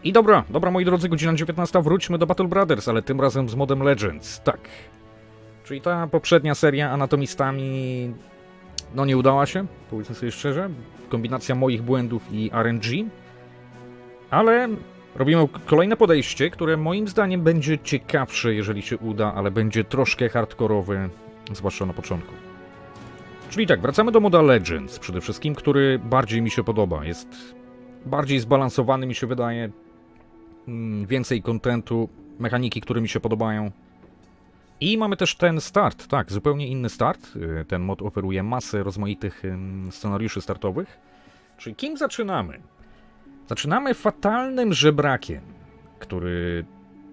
I dobra, moi drodzy, godzina 19, wróćmy do Battle Brothers, ale tym razem z modem Legends, tak. Czyli ta poprzednia seria Anatomistami, no nie udała się, powiedzmy sobie szczerze. Kombinacja moich błędów i RNG. Ale robimy kolejne podejście, które moim zdaniem będzie ciekawsze, jeżeli się uda, ale będzie troszkę hardkorowe, zwłaszcza na początku. Czyli tak, wracamy do moda Legends przede wszystkim, który bardziej mi się podoba. Jest bardziej zbalansowany, mi się wydaje. Więcej kontentu, mechaniki, które mi się podobają. I mamy też ten start, tak, zupełnie inny start. Ten mod oferuje masę rozmaitych scenariuszy startowych. Czyli kim zaczynamy? Zaczynamy fatalnym żebrakiem, który...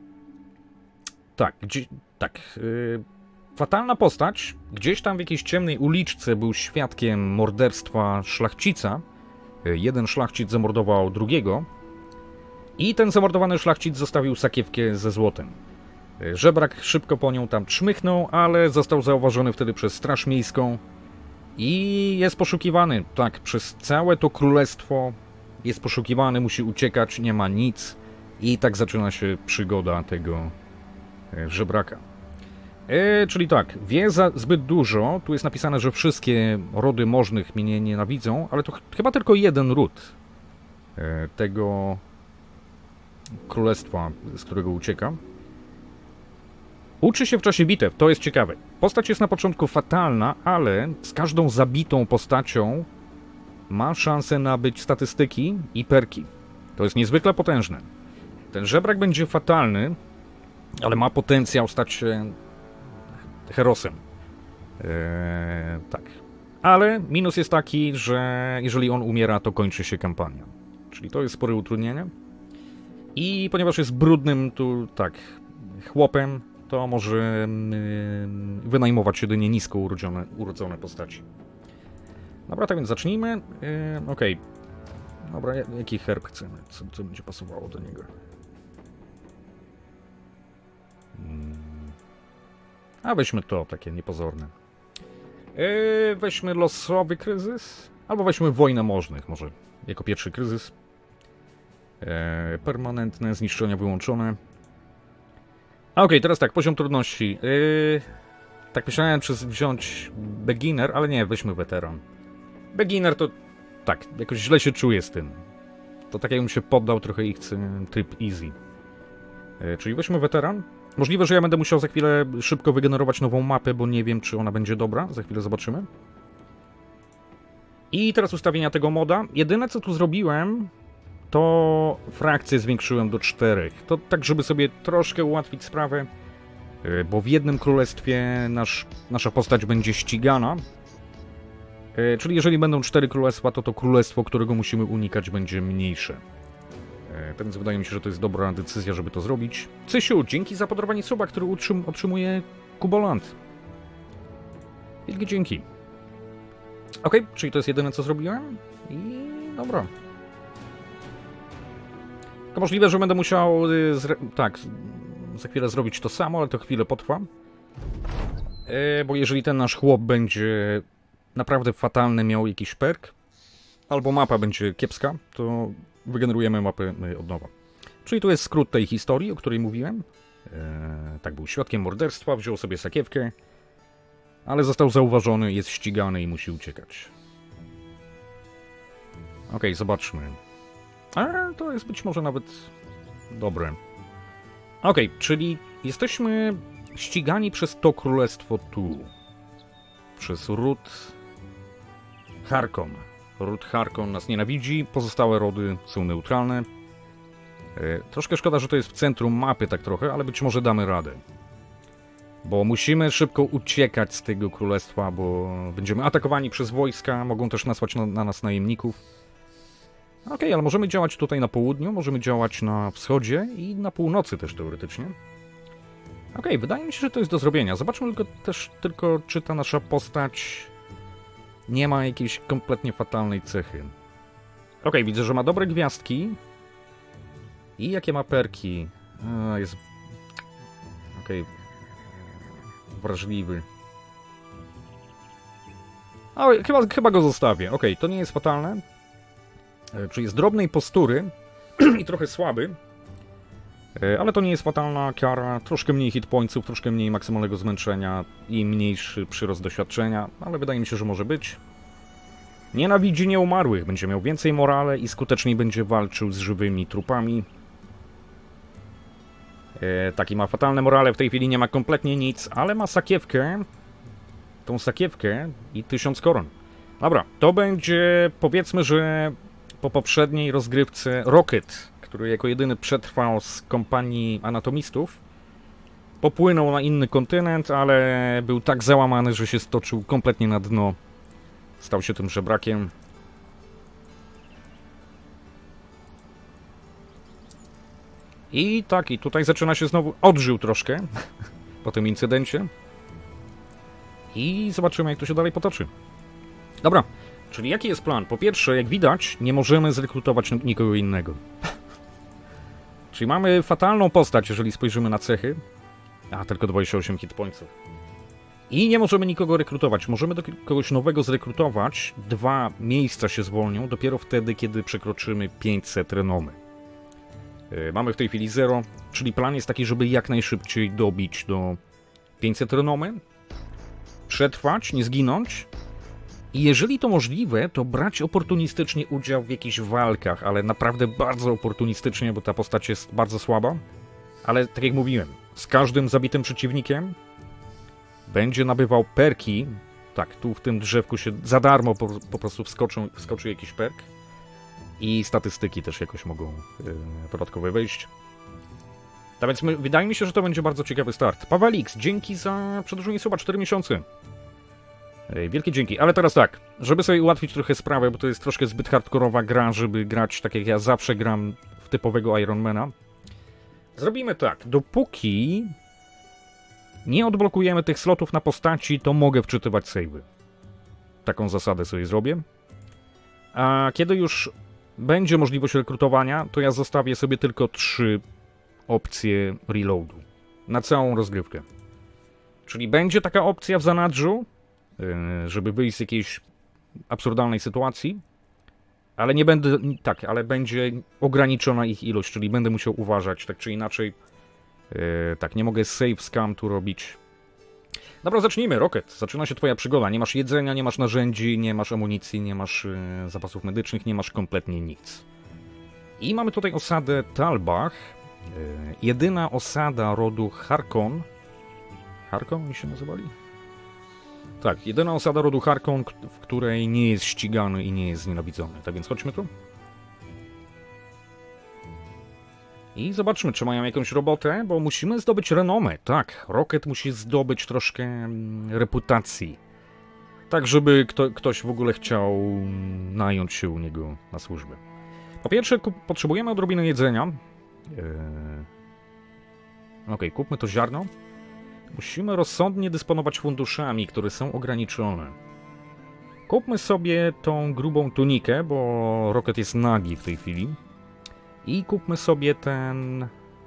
fatalna postać. Gdzieś tam w jakiejś ciemnej uliczce był świadkiem morderstwa szlachcica. Jeden szlachcic zamordował drugiego. I ten zamordowany szlachcic zostawił sakiewkę ze złotem. Żebrak szybko po nią tam czmychnął, ale został zauważony wtedy przez Straż Miejską. I jest poszukiwany, tak, przez całe to królestwo jest poszukiwany, musi uciekać, nie ma nic. I tak zaczyna się przygoda tego żebraka. Czyli tak, wie zbyt dużo. Tu jest napisane, że wszystkie rody możnych mnie nienawidzą, ale to chyba tylko jeden ród tego królestwa, z którego ucieka. Uczy się w czasie bitew, to jest ciekawe. Postać jest na początku fatalna, ale z każdą zabitą postacią ma szansę nabyć statystyki i perki. To jest niezwykle potężne. Ten żebrak będzie fatalny, ale ma potencjał stać się herosem. Tak. Ale minus jest taki, że jeżeli on umiera, to kończy się kampania. Czyli to jest spore utrudnienie. I ponieważ jest brudnym tu, tak, chłopem, to może wynajmować jedynie nisko urodzone postaci. Dobra, tak więc zacznijmy. Okej. Dobra, jaki herb chcemy? Co będzie pasowało do niego? A weźmy to, takie niepozorne. Weźmy losowy kryzys. Albo weźmy wojnę możnych, może jako pierwszy kryzys. Permanentne zniszczenia wyłączone. Okej, teraz tak, poziom trudności. Tak myślałem, czy wziąć beginner, ale nie, weźmy weteran. Beginner to tak, jakoś źle się czuję z tym. To tak jakbym się poddał trochę i chcę tryb easy. Czyli weźmy weteran. Możliwe, że ja będę musiał za chwilę szybko wygenerować nową mapę, bo nie wiem, czy ona będzie dobra. Za chwilę zobaczymy. I teraz ustawienia tego moda. Jedyne, co tu zrobiłem, to frakcje zwiększyłem do 4. To tak, żeby sobie troszkę ułatwić sprawę, bo w jednym królestwie nasza postać będzie ścigana. Czyli jeżeli będą 4 królestwa, to królestwo, którego musimy unikać, będzie mniejsze. Tak więc wydaje mi się, że to jest dobra decyzja, żeby to zrobić. Cysiu, dzięki za podarowanie suba, który otrzymuje Kuboland. Wielkie dzięki. Okej, czyli to jest jedyne, co zrobiłem. I dobra. To możliwe, że będę musiał za chwilę zrobić to samo, ale to chwilę potrwa. Bo jeżeli ten nasz chłop będzie naprawdę fatalny, miał jakiś perk, albo mapa będzie kiepska, to wygenerujemy mapę od nowa. Czyli tu jest skrót tej historii, o której mówiłem. Tak, był świadkiem morderstwa, wziął sobie sakiewkę, ale został zauważony, jest ścigany i musi uciekać. Okej, zobaczmy. Ale to jest być może nawet dobre. Okej, czyli jesteśmy ścigani przez to królestwo tu. Przez ród Harkon. Ród Harkon nas nienawidzi, pozostałe rody są neutralne. Troszkę szkoda, że to jest w centrum mapy tak trochę, ale być może damy radę. Bo musimy szybko uciekać z tego królestwa, bo będziemy atakowani przez wojska, mogą też nasłać na nas najemników. Okej, ale możemy działać tutaj na południu, możemy działać na wschodzie i na północy też teoretycznie. Okej, wydaje mi się, że to jest do zrobienia. Zobaczmy tylko, czy ta nasza postać nie ma jakiejś kompletnie fatalnej cechy. Okej, widzę, że ma dobre gwiazdki. I jakie ma perki? Jest... Okej. Wrażliwy. Chyba go zostawię. Okej, to nie jest fatalne. Czyli z drobnej postury i trochę słaby. Ale to nie jest fatalna kara, troszkę mniej hit pointsów, troszkę mniej maksymalnego zmęczenia i mniejszy przyrost doświadczenia, ale wydaje mi się, że może być. Nienawidzi nieumarłych, będzie miał więcej morale i skuteczniej będzie walczył z żywymi trupami. Taki ma fatalne morale, w tej chwili nie ma kompletnie nic, ale ma sakiewkę. Tą sakiewkę i 1000 koron. Dobra, to będzie, powiedzmy, że po poprzedniej rozgrywce Rocket, który jako jedyny przetrwał z kompanii anatomistów, popłynął na inny kontynent, ale był tak załamany, że się stoczył kompletnie na dno. Stał się tym żebrakiem. I tak, i tutaj zaczyna się znowu... Odżył troszkę po tym incydencie. I zobaczymy, jak to się dalej potoczy. Dobra, czyli jaki jest plan? Po pierwsze, jak widać, nie możemy zrekrutować nikogo innego. Czyli mamy fatalną postać, jeżeli spojrzymy na cechy. A, tylko 28 hit pointsów. I nie możemy nikogo rekrutować. Możemy do kogoś nowego zrekrutować. 2 miejsca się zwolnią dopiero wtedy, kiedy przekroczymy 500 renomy. Mamy w tej chwili 0, czyli plan jest taki, żeby jak najszybciej dobić do 500 renomy. Przetrwać, nie zginąć. I jeżeli to możliwe, to brać oportunistycznie udział w jakichś walkach, ale naprawdę bardzo oportunistycznie, bo ta postać jest bardzo słaba. Ale tak jak mówiłem, z każdym zabitym przeciwnikiem będzie nabywał perki. Tak, tu w tym drzewku się za darmo po prostu wskoczy jakiś perk. I statystyki też jakoś mogą podatkowe wejść. Tak więc wydaje mi się, że to będzie bardzo ciekawy start. Pawelix, dzięki za przedłużenie suba 4 miesiące. Wielkie dzięki. Ale teraz tak, żeby sobie ułatwić trochę sprawę, bo to jest troszkę zbyt hardkorowa gra, żeby grać tak jak ja zawsze gram w typowego Ironmana. Zrobimy tak, dopóki nie odblokujemy tych slotów na postaci, to mogę wczytywać save'y. Taką zasadę sobie zrobię. A kiedy już będzie możliwość rekrutowania, to ja zostawię sobie tylko 3 opcje reloadu. Na całą rozgrywkę. Czyli będzie taka opcja w zanadrzu, żeby wyjść z jakiejś absurdalnej sytuacji, ale nie będę, tak, ale będzie ograniczona ich ilość, czyli będę musiał uważać, tak czy inaczej. Tak, nie mogę save scam tu robić. Dobra, zacznijmy. Rocket, zaczyna się twoja przygoda. Nie masz jedzenia, nie masz narzędzi, nie masz amunicji, nie masz zapasów medycznych, nie masz kompletnie nic. I mamy tutaj osadę Talbach. Jedyna osada rodu Harkon. Harkon oni się nazywali? Tak, jedyna osada rodu Harkon, w której nie jest ścigany i nie jest znienawidzony. Tak więc chodźmy tu. I zobaczmy, czy mają jakąś robotę, bo musimy zdobyć renomę. Tak, Rocket musi zdobyć troszkę reputacji. Tak, żeby ktoś w ogóle chciał nająć się u niego na służbę. Po pierwsze, potrzebujemy odrobinę jedzenia. Okej, kupmy to ziarno. Musimy rozsądnie dysponować funduszami, które są ograniczone. Kupmy sobie tą grubą tunikę, bo Rocket jest nagi w tej chwili. I kupmy sobie ten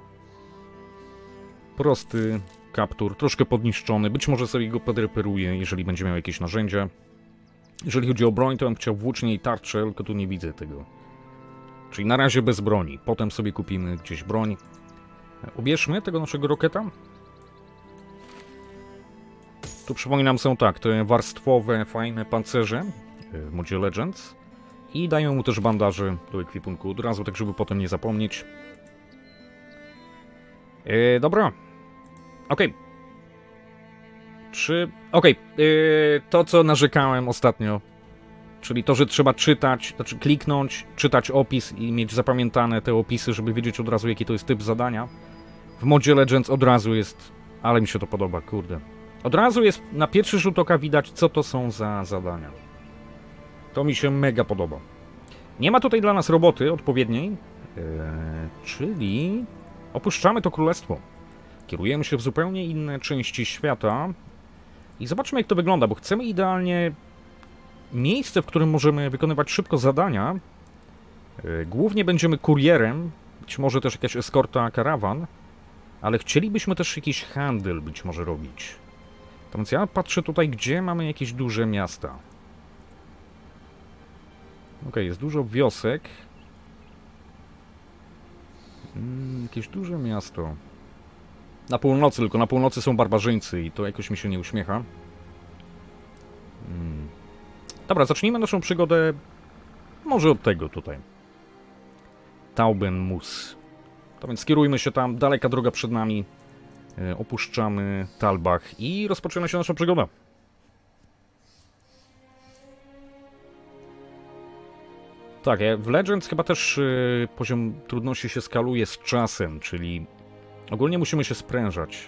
prosty kaptur, troszkę podniszczony. Być może sobie go podreperuję, jeżeli będzie miał jakieś narzędzia. Jeżeli chodzi o broń, to bym chciał włócznie i tarczę, tylko tu nie widzę tego. Czyli na razie bez broni. Potem sobie kupimy gdzieś broń. Ubierzmy tego naszego Rocketa. Tu przypominam, są tak, te warstwowe, fajne pancerze w modzie Legends. I dają mu też bandaże do ekwipunku od razu, tak żeby potem nie zapomnieć. Dobra. Okej. To co narzekałem ostatnio. Czyli to, że trzeba czytać, znaczy kliknąć, czytać opis i mieć zapamiętane te opisy, żeby wiedzieć od razu, jaki to jest typ zadania. W modzie Legends od razu jest... Ale mi się to podoba, kurde. Od razu jest, na pierwszy rzut oka widać, co to są za zadania. To mi się mega podoba. Nie ma tutaj dla nas roboty odpowiedniej, czyli opuszczamy to królestwo. Kierujemy się w zupełnie inne części świata i zobaczmy, jak to wygląda, bo chcemy idealnie miejsce, w którym możemy wykonywać szybko zadania. Głównie będziemy kurierem, być może też jakaś eskorta karawan, ale chcielibyśmy też jakiś handel być może robić. To więc ja patrzę tutaj, gdzie mamy jakieś duże miasta. Okej, jest dużo wiosek. jakieś duże miasto. Na północy, tylko na północy są barbarzyńcy i to jakoś mi się nie uśmiecha. Dobra, zacznijmy naszą przygodę może od tego tutaj. Taubenmus. To więc skierujmy się tam, daleka droga przed nami. Opuszczamy Talbach i rozpoczyna się nasza przygoda. Tak, w Legends chyba też poziom trudności się skaluje z czasem, czyli ogólnie musimy się sprężać.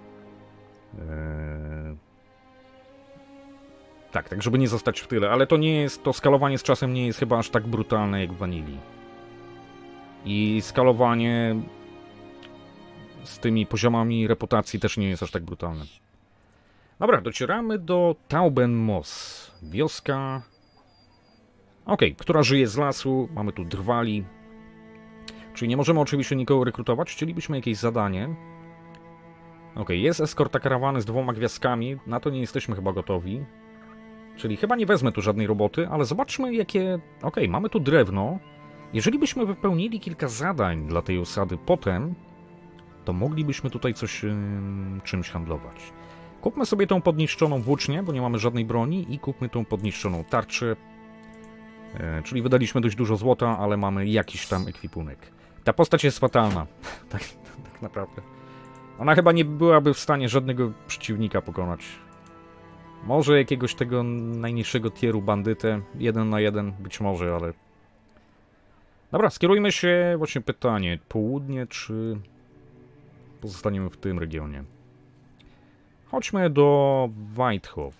Tak, żeby nie zostać w tyle, ale to nie jest, to skalowanie z czasem nie jest chyba aż tak brutalne jak w Vanilli. I skalowanie z tymi poziomami reputacji też nie jest aż tak brutalne. Dobra, docieramy do Taubenmoos. Wioska... która żyje z lasu. Mamy tu drwali. Czyli nie możemy oczywiście nikogo rekrutować. Chcielibyśmy jakieś zadanie. Jest eskorta karawany z 2 gwiazdkami. Na to nie jesteśmy chyba gotowi. Czyli chyba nie wezmę tu żadnej roboty, ale zobaczmy jakie... mamy tu drewno. Jeżeli byśmy wypełnili kilka zadań dla tej osady potem, to moglibyśmy tutaj coś czymś handlować. Kupmy sobie tą podniszczoną włócznię, bo nie mamy żadnej broni, i kupmy tą podniszczoną tarczę. Czyli wydaliśmy dość dużo złota, ale mamy jakiś tam ekwipunek. Ta postać jest fatalna. tak naprawdę. Ona chyba nie byłaby w stanie żadnego przeciwnika pokonać. Może jakiegoś tego najniższego tieru bandytę, 1 na 1, być może, ale... Dobra, skierujmy się, właśnie pytanie, południe czy pozostaniemy w tym regionie? Chodźmy do Whitehof.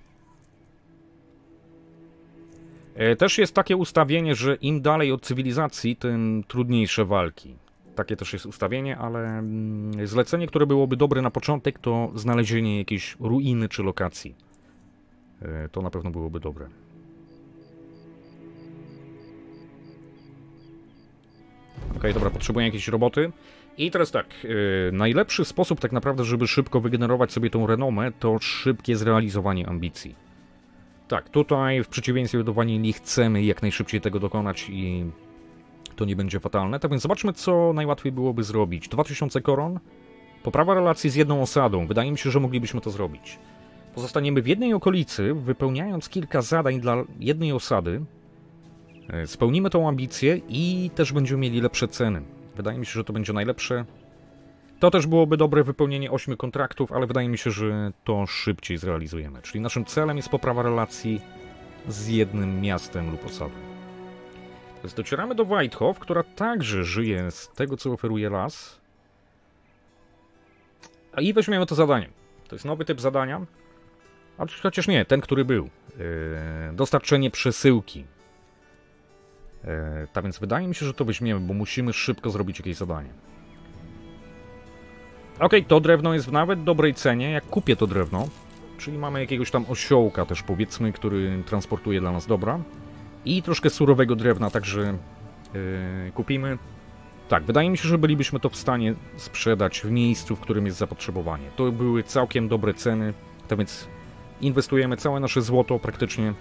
Też jest takie ustawienie, że im dalej od cywilizacji, tym trudniejsze walki. Takie też jest ustawienie, ale zlecenie, które byłoby dobre na początek, to znalezienie jakiejś ruiny czy lokacji. To na pewno byłoby dobre. Dobra, potrzebuję jakiejś roboty. I teraz tak, najlepszy sposób tak naprawdę, żeby szybko wygenerować sobie tą renomę, to szybkie zrealizowanie ambicji. Tak, tutaj w przeciwieństwie do Vanilli chcemy jak najszybciej tego dokonać i to nie będzie fatalne. Tak więc zobaczmy, co najłatwiej byłoby zrobić. 2000 koron, poprawa relacji z jedną osadą. Wydaje mi się, że moglibyśmy to zrobić. Pozostaniemy w jednej okolicy, wypełniając kilka zadań dla jednej osady. Spełnimy tą ambicję i też będziemy mieli lepsze ceny. Wydaje mi się, że to będzie najlepsze. To też byłoby dobre wypełnienie 8 kontraktów, ale wydaje mi się, że to szybciej zrealizujemy. Czyli naszym celem jest poprawa relacji z jednym miastem lub osadą. Więc docieramy do Whitehof, która także żyje z tego, co oferuje las. I weźmiemy to zadanie. To jest nowy typ zadania. Chociaż nie, ten, który był. Dostarczenie przesyłki. Tak więc wydaje mi się, że to weźmiemy, bo musimy szybko zrobić jakieś zadanie. To drewno jest w nawet dobrej cenie, jak kupię to drewno. Czyli mamy jakiegoś tam osiołka też, powiedzmy, który transportuje dla nas dobra. I troszkę surowego drewna także kupimy. Tak, wydaje mi się, że bylibyśmy to w stanie sprzedać w miejscu, w którym jest zapotrzebowanie. To były całkiem dobre ceny, tak więc inwestujemy całe nasze złoto praktycznie.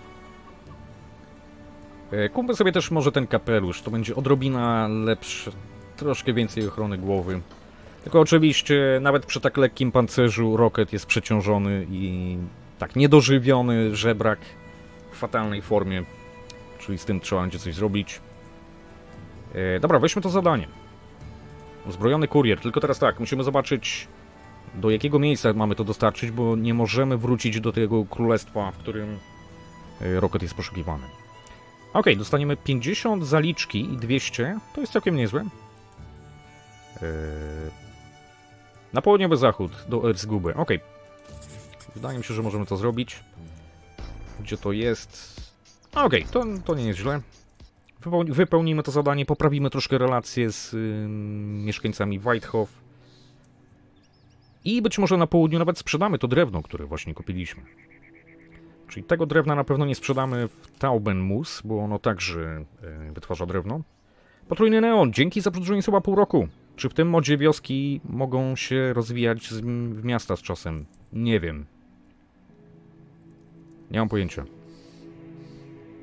Kupmy sobie też może ten kapelusz, to będzie odrobina lepsze, troszkę więcej ochrony głowy. Tylko oczywiście nawet przy tak lekkim pancerzu Rocket jest przeciążony i tak niedożywiony, żebrak w fatalnej formie. Czyli z tym trzeba będzie coś zrobić. Dobra, weźmy to zadanie. Uzbrojony kurier, tylko teraz tak, musimy zobaczyć, do jakiego miejsca mamy to dostarczyć, bo nie możemy wrócić do tego królestwa, w którym Rocket jest poszukiwany. Dostaniemy 50 zaliczki i 200, to jest całkiem niezłe. Na południowy zachód, do Erzguby. Wydaje mi się, że możemy to zrobić. Gdzie to jest? To nie jest źle. Wypełnimy to zadanie, poprawimy troszkę relacje z mieszkańcami Whitehof. I być może na południu nawet sprzedamy to drewno, które właśnie kupiliśmy. Czyli tego drewna na pewno nie sprzedamy w Taubenmoos, bo ono także wytwarza drewno. Potrójny neon, dzięki za przedłużenie słowa pół roku. Czy w tym modzie wioski mogą się rozwijać w miasta z czasem? Nie wiem. Nie mam pojęcia.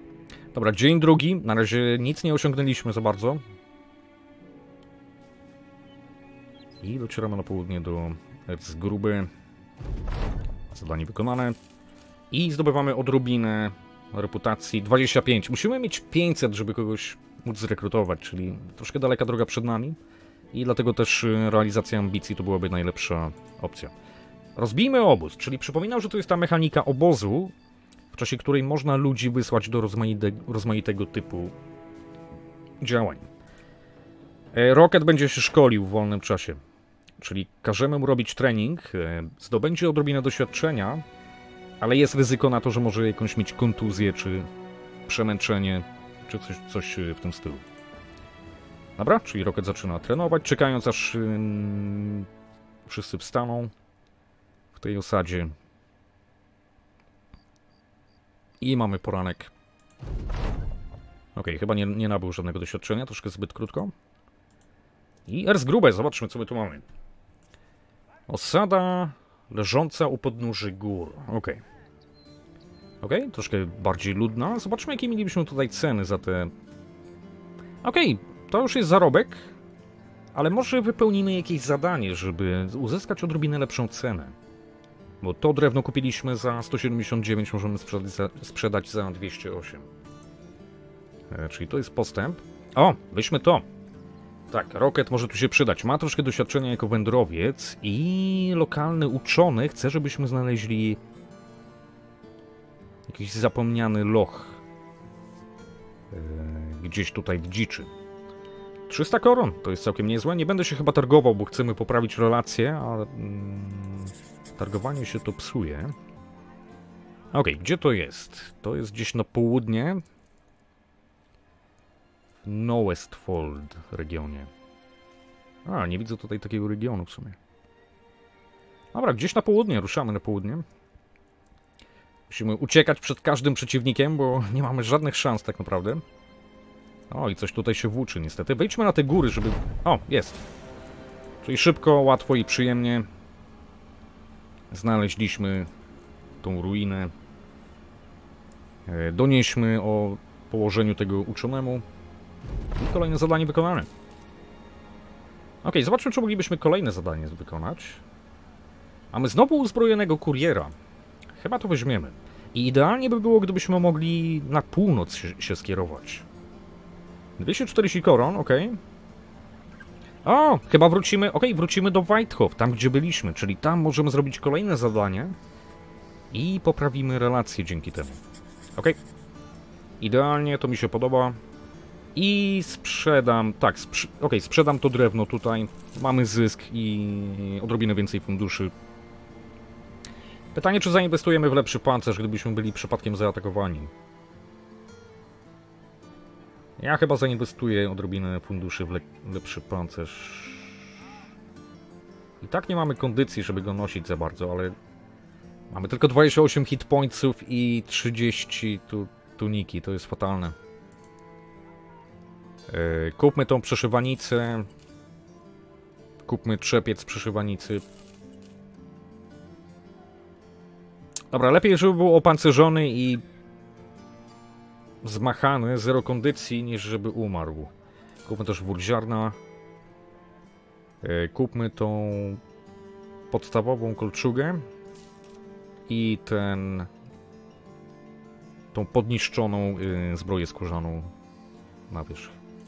Dobra, dzień drugi. Na razie nic nie osiągnęliśmy za bardzo. I docieramy na południe do Erzgruby. Zadanie wykonane. I zdobywamy odrobinę reputacji. 25. Musimy mieć 500, żeby kogoś móc zrekrutować, czyli troszkę daleka droga przed nami. I dlatego też realizacja ambicji to byłaby najlepsza opcja. Rozbijmy obóz, czyli przypominam, że to jest ta mechanika obozu, w czasie której można ludzi wysłać do rozmaitego typu działań. Rocket będzie się szkolił w wolnym czasie, czyli każemy mu robić trening, zdobędzie odrobinę doświadczenia, ale jest ryzyko na to, że może jakąś mieć kontuzję, czy przemęczenie, czy coś w tym stylu. Dobra, czyli Rocket zaczyna trenować, czekając aż wszyscy wstaną w tej osadzie. I mamy poranek. Ok, chyba nie nabył żadnego doświadczenia, troszkę zbyt krótko. I Erzgrube, zobaczmy co my tu mamy. Osada leżąca u podnóży gór. Ok. Ok, troszkę bardziej ludna. Zobaczmy jakie mielibyśmy tutaj ceny za te... Ok, to już jest zarobek, ale może wypełnimy jakieś zadanie, żeby uzyskać odrobinę lepszą cenę. Bo to drewno kupiliśmy za 179, możemy sprzedać za 208. Czyli to jest postęp. O, weźmy to. Tak, Rocket może tu się przydać. Ma troszkę doświadczenia jako wędrowiec i lokalny uczony chce, żebyśmy znaleźli jakiś zapomniany loch gdzieś tutaj w dziczy. 300 koron, to jest całkiem niezłe. Nie będę się chyba targował, bo chcemy poprawić relacje, ale targowanie się to psuje. Ok, gdzie to jest? To jest gdzieś na południe. W Nowestfold regionie. A, nie widzę tutaj takiego regionu w sumie. Dobra, gdzieś na południe, ruszamy na południe. Musimy uciekać przed każdym przeciwnikiem, bo nie mamy żadnych szans tak naprawdę. O, i coś tutaj się włóczy niestety. Wejdźmy na te góry, żeby... O, jest. Czyli szybko, łatwo i przyjemnie znaleźliśmy tą ruinę. Donieśmy o położeniu tego uczonemu. I kolejne zadanie wykonane. Ok, zobaczmy, czy moglibyśmy kolejne zadanie wykonać. Mamy znowu uzbrojonego kuriera. Chyba to weźmiemy. I idealnie by było, gdybyśmy mogli na północ się skierować. 240 koron, ok. O, chyba wrócimy, ok, wrócimy do Whitehof, tam gdzie byliśmy, czyli tam możemy zrobić kolejne zadanie i poprawimy relacje dzięki temu. Ok. Idealnie, to mi się podoba. I sprzedam, tak, sprzedam to drewno tutaj. Mamy zysk i odrobinę więcej funduszy. Pytanie, czy zainwestujemy w lepszy pancerz, gdybyśmy byli przypadkiem zaatakowani. Ja chyba zainwestuję odrobinę funduszy w lepszy pancerz. I tak nie mamy kondycji, żeby go nosić za bardzo, ale... Mamy tylko 28 hit pointsów i 30 tuniki, to jest fatalne. Kupmy tą przeszywanicę. Kupmy trzepiec przeszywanicy. Dobra, lepiej, żeby był opancerzony i zmachany, zero kondycji, niż żeby umarł. Kupmy też wór ziarna. Kupmy tą podstawową kolczugę i tą podniszczoną zbroję skórzaną na wierzch.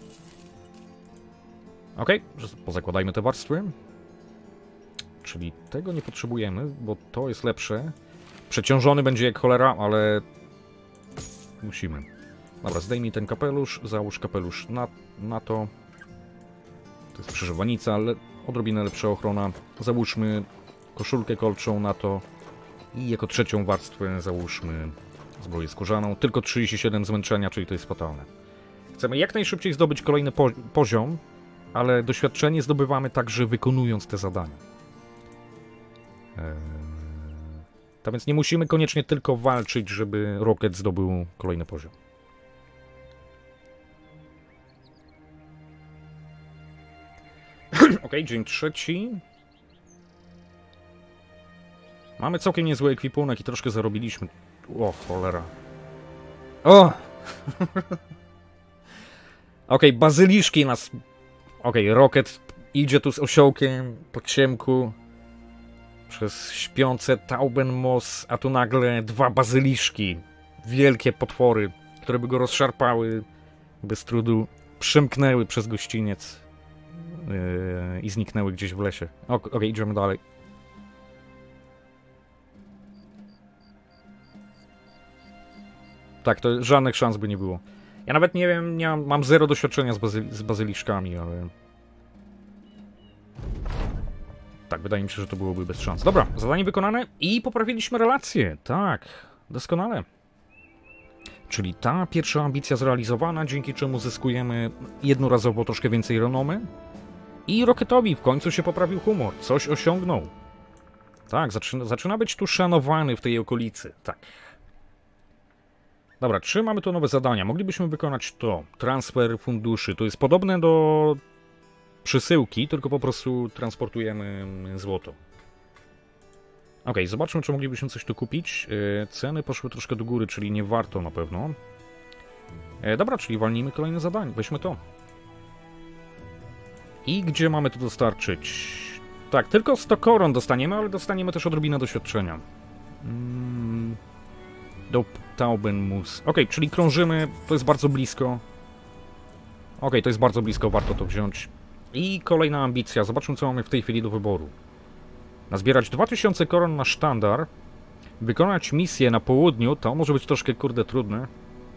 Ok, pozakładajmy te warstwy. Czyli tego nie potrzebujemy, bo to jest lepsze. Przeciążony będzie jak cholera, ale musimy. Dobra, zdejmij ten kapelusz, załóż kapelusz na to. To jest przeżywanica, ale odrobinę lepsza ochrona. Załóżmy koszulkę kolczą na to. I jako trzecią warstwę załóżmy zbroję skórzaną. Tylko 37 zmęczenia, czyli to jest fatalne. Chcemy jak najszybciej zdobyć kolejny poziom, ale doświadczenie zdobywamy także wykonując te zadania. Tak więc nie musimy koniecznie tylko walczyć, żeby Rocket zdobył kolejny poziom. Ok, dzień trzeci. Mamy całkiem niezły ekwipunek i troszkę zarobiliśmy. O, cholera. O! Ok, bazyliszki nas... Ok, Rocket idzie tu z osiołkiem po ciemku przez śpiące Taubenmoos, a tu nagle 2 bazyliszki, wielkie potwory, które by go rozszarpały bez trudu, przemknęły przez gościniec i zniknęły gdzieś w lesie. Okej, idziemy dalej. Tak, to żadnych szans by nie było. Ja nawet nie wiem, mam 0 doświadczenia z bazyliszkami, ale... Tak, wydaje mi się, że to byłoby bez szans. Dobra, zadanie wykonane i poprawiliśmy relacje. Tak, doskonale. Czyli ta pierwsza ambicja zrealizowana, dzięki czemu zyskujemy jednorazowo troszkę więcej renomy. I Rocketowi w końcu się poprawił humor. Coś osiągnął. Tak, zaczyna być tu szanowany w tej okolicy. Tak. Dobra, czy mamy tu nowe zadania? Moglibyśmy wykonać to. Transfer funduszy. To jest podobne do przesyłki, tylko po prostu transportujemy złoto. Okej, zobaczmy, czy moglibyśmy coś tu kupić. Ceny poszły troszkę do góry, czyli nie warto na pewno. Dobra, czyli walnijmy kolejne zadanie. Weźmy to. I gdzie mamy to dostarczyć? Tak, tylko 100 koron dostaniemy, ale dostaniemy też odrobinę doświadczenia. Do Taubenmoos. Okej, czyli krążymy, to jest bardzo blisko. Okej, to jest bardzo blisko, warto to wziąć. I kolejna ambicja, zobaczmy, co mamy w tej chwili do wyboru. Nazbierać 2000 koron na sztandar. Wykonać misję na południu, to może być troszkę, kurde, trudne.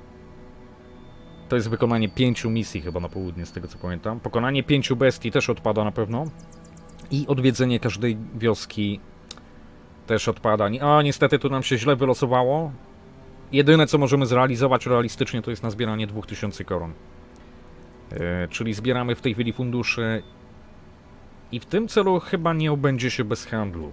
To jest wykonanie 5 misji chyba na południe, z tego co pamiętam. Pokonanie 5 bestii też odpada na pewno. I odwiedzenie każdej wioski też odpada. A niestety tu nam się źle wylosowało. Jedyne co możemy zrealizować realistycznie to jest nazbieranie 2000 koron. Czyli zbieramy w tej chwili fundusze. I w tym celu chyba nie obędzie się bez handlu.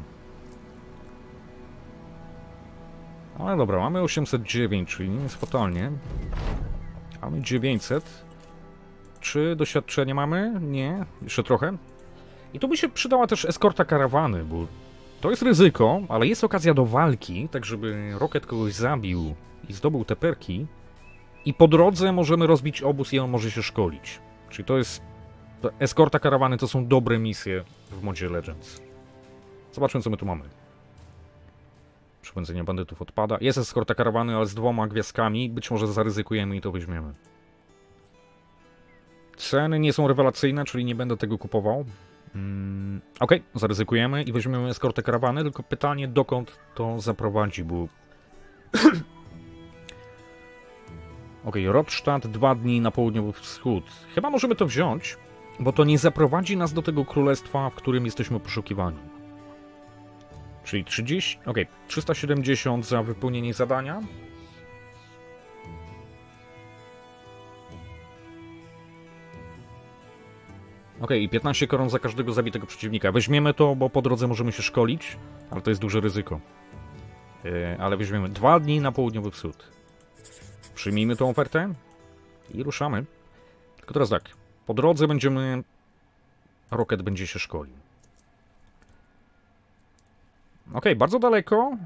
Ale dobra, mamy 809, czyli nie jest fatalnie. Mamy 900. Czy doświadczenie mamy? Nie, jeszcze trochę. I tu by się przydała też eskorta karawany, bo to jest ryzyko, ale jest okazja do walki, tak żeby Rocket kogoś zabił i zdobył te perki. I po drodze możemy rozbić obóz i on może się szkolić. Czyli to jest... Eskorta karawany to są dobre misje w modzie Legends. Zobaczmy, co my tu mamy. Przepędzenie bandytów odpada. Jest eskorta karawany, ale z 2 gwiazdkami. Być może zaryzykujemy i to weźmiemy. Ceny nie są rewelacyjne, czyli nie będę tego kupował. Okej, zaryzykujemy i weźmiemy eskortę karawany, tylko pytanie, dokąd to zaprowadzi, bo... Okej, Rodstadt, 2 dni na południowy wschód. Chyba możemy to wziąć, bo to nie zaprowadzi nas do tego królestwa, w którym jesteśmy poszukiwani. Czyli 30... Okej, 370 za wypełnienie zadania. Okej, i 15 koron za każdego zabitego przeciwnika. Weźmiemy to, bo po drodze możemy się szkolić, ale to jest duże ryzyko. Ale weźmiemy 2 dni na południowy wschód. Przyjmijmy tą ofertę i ruszamy. Tylko teraz tak, po drodze będziemy... Rocket będzie się szkolił. Okej, bardzo daleko.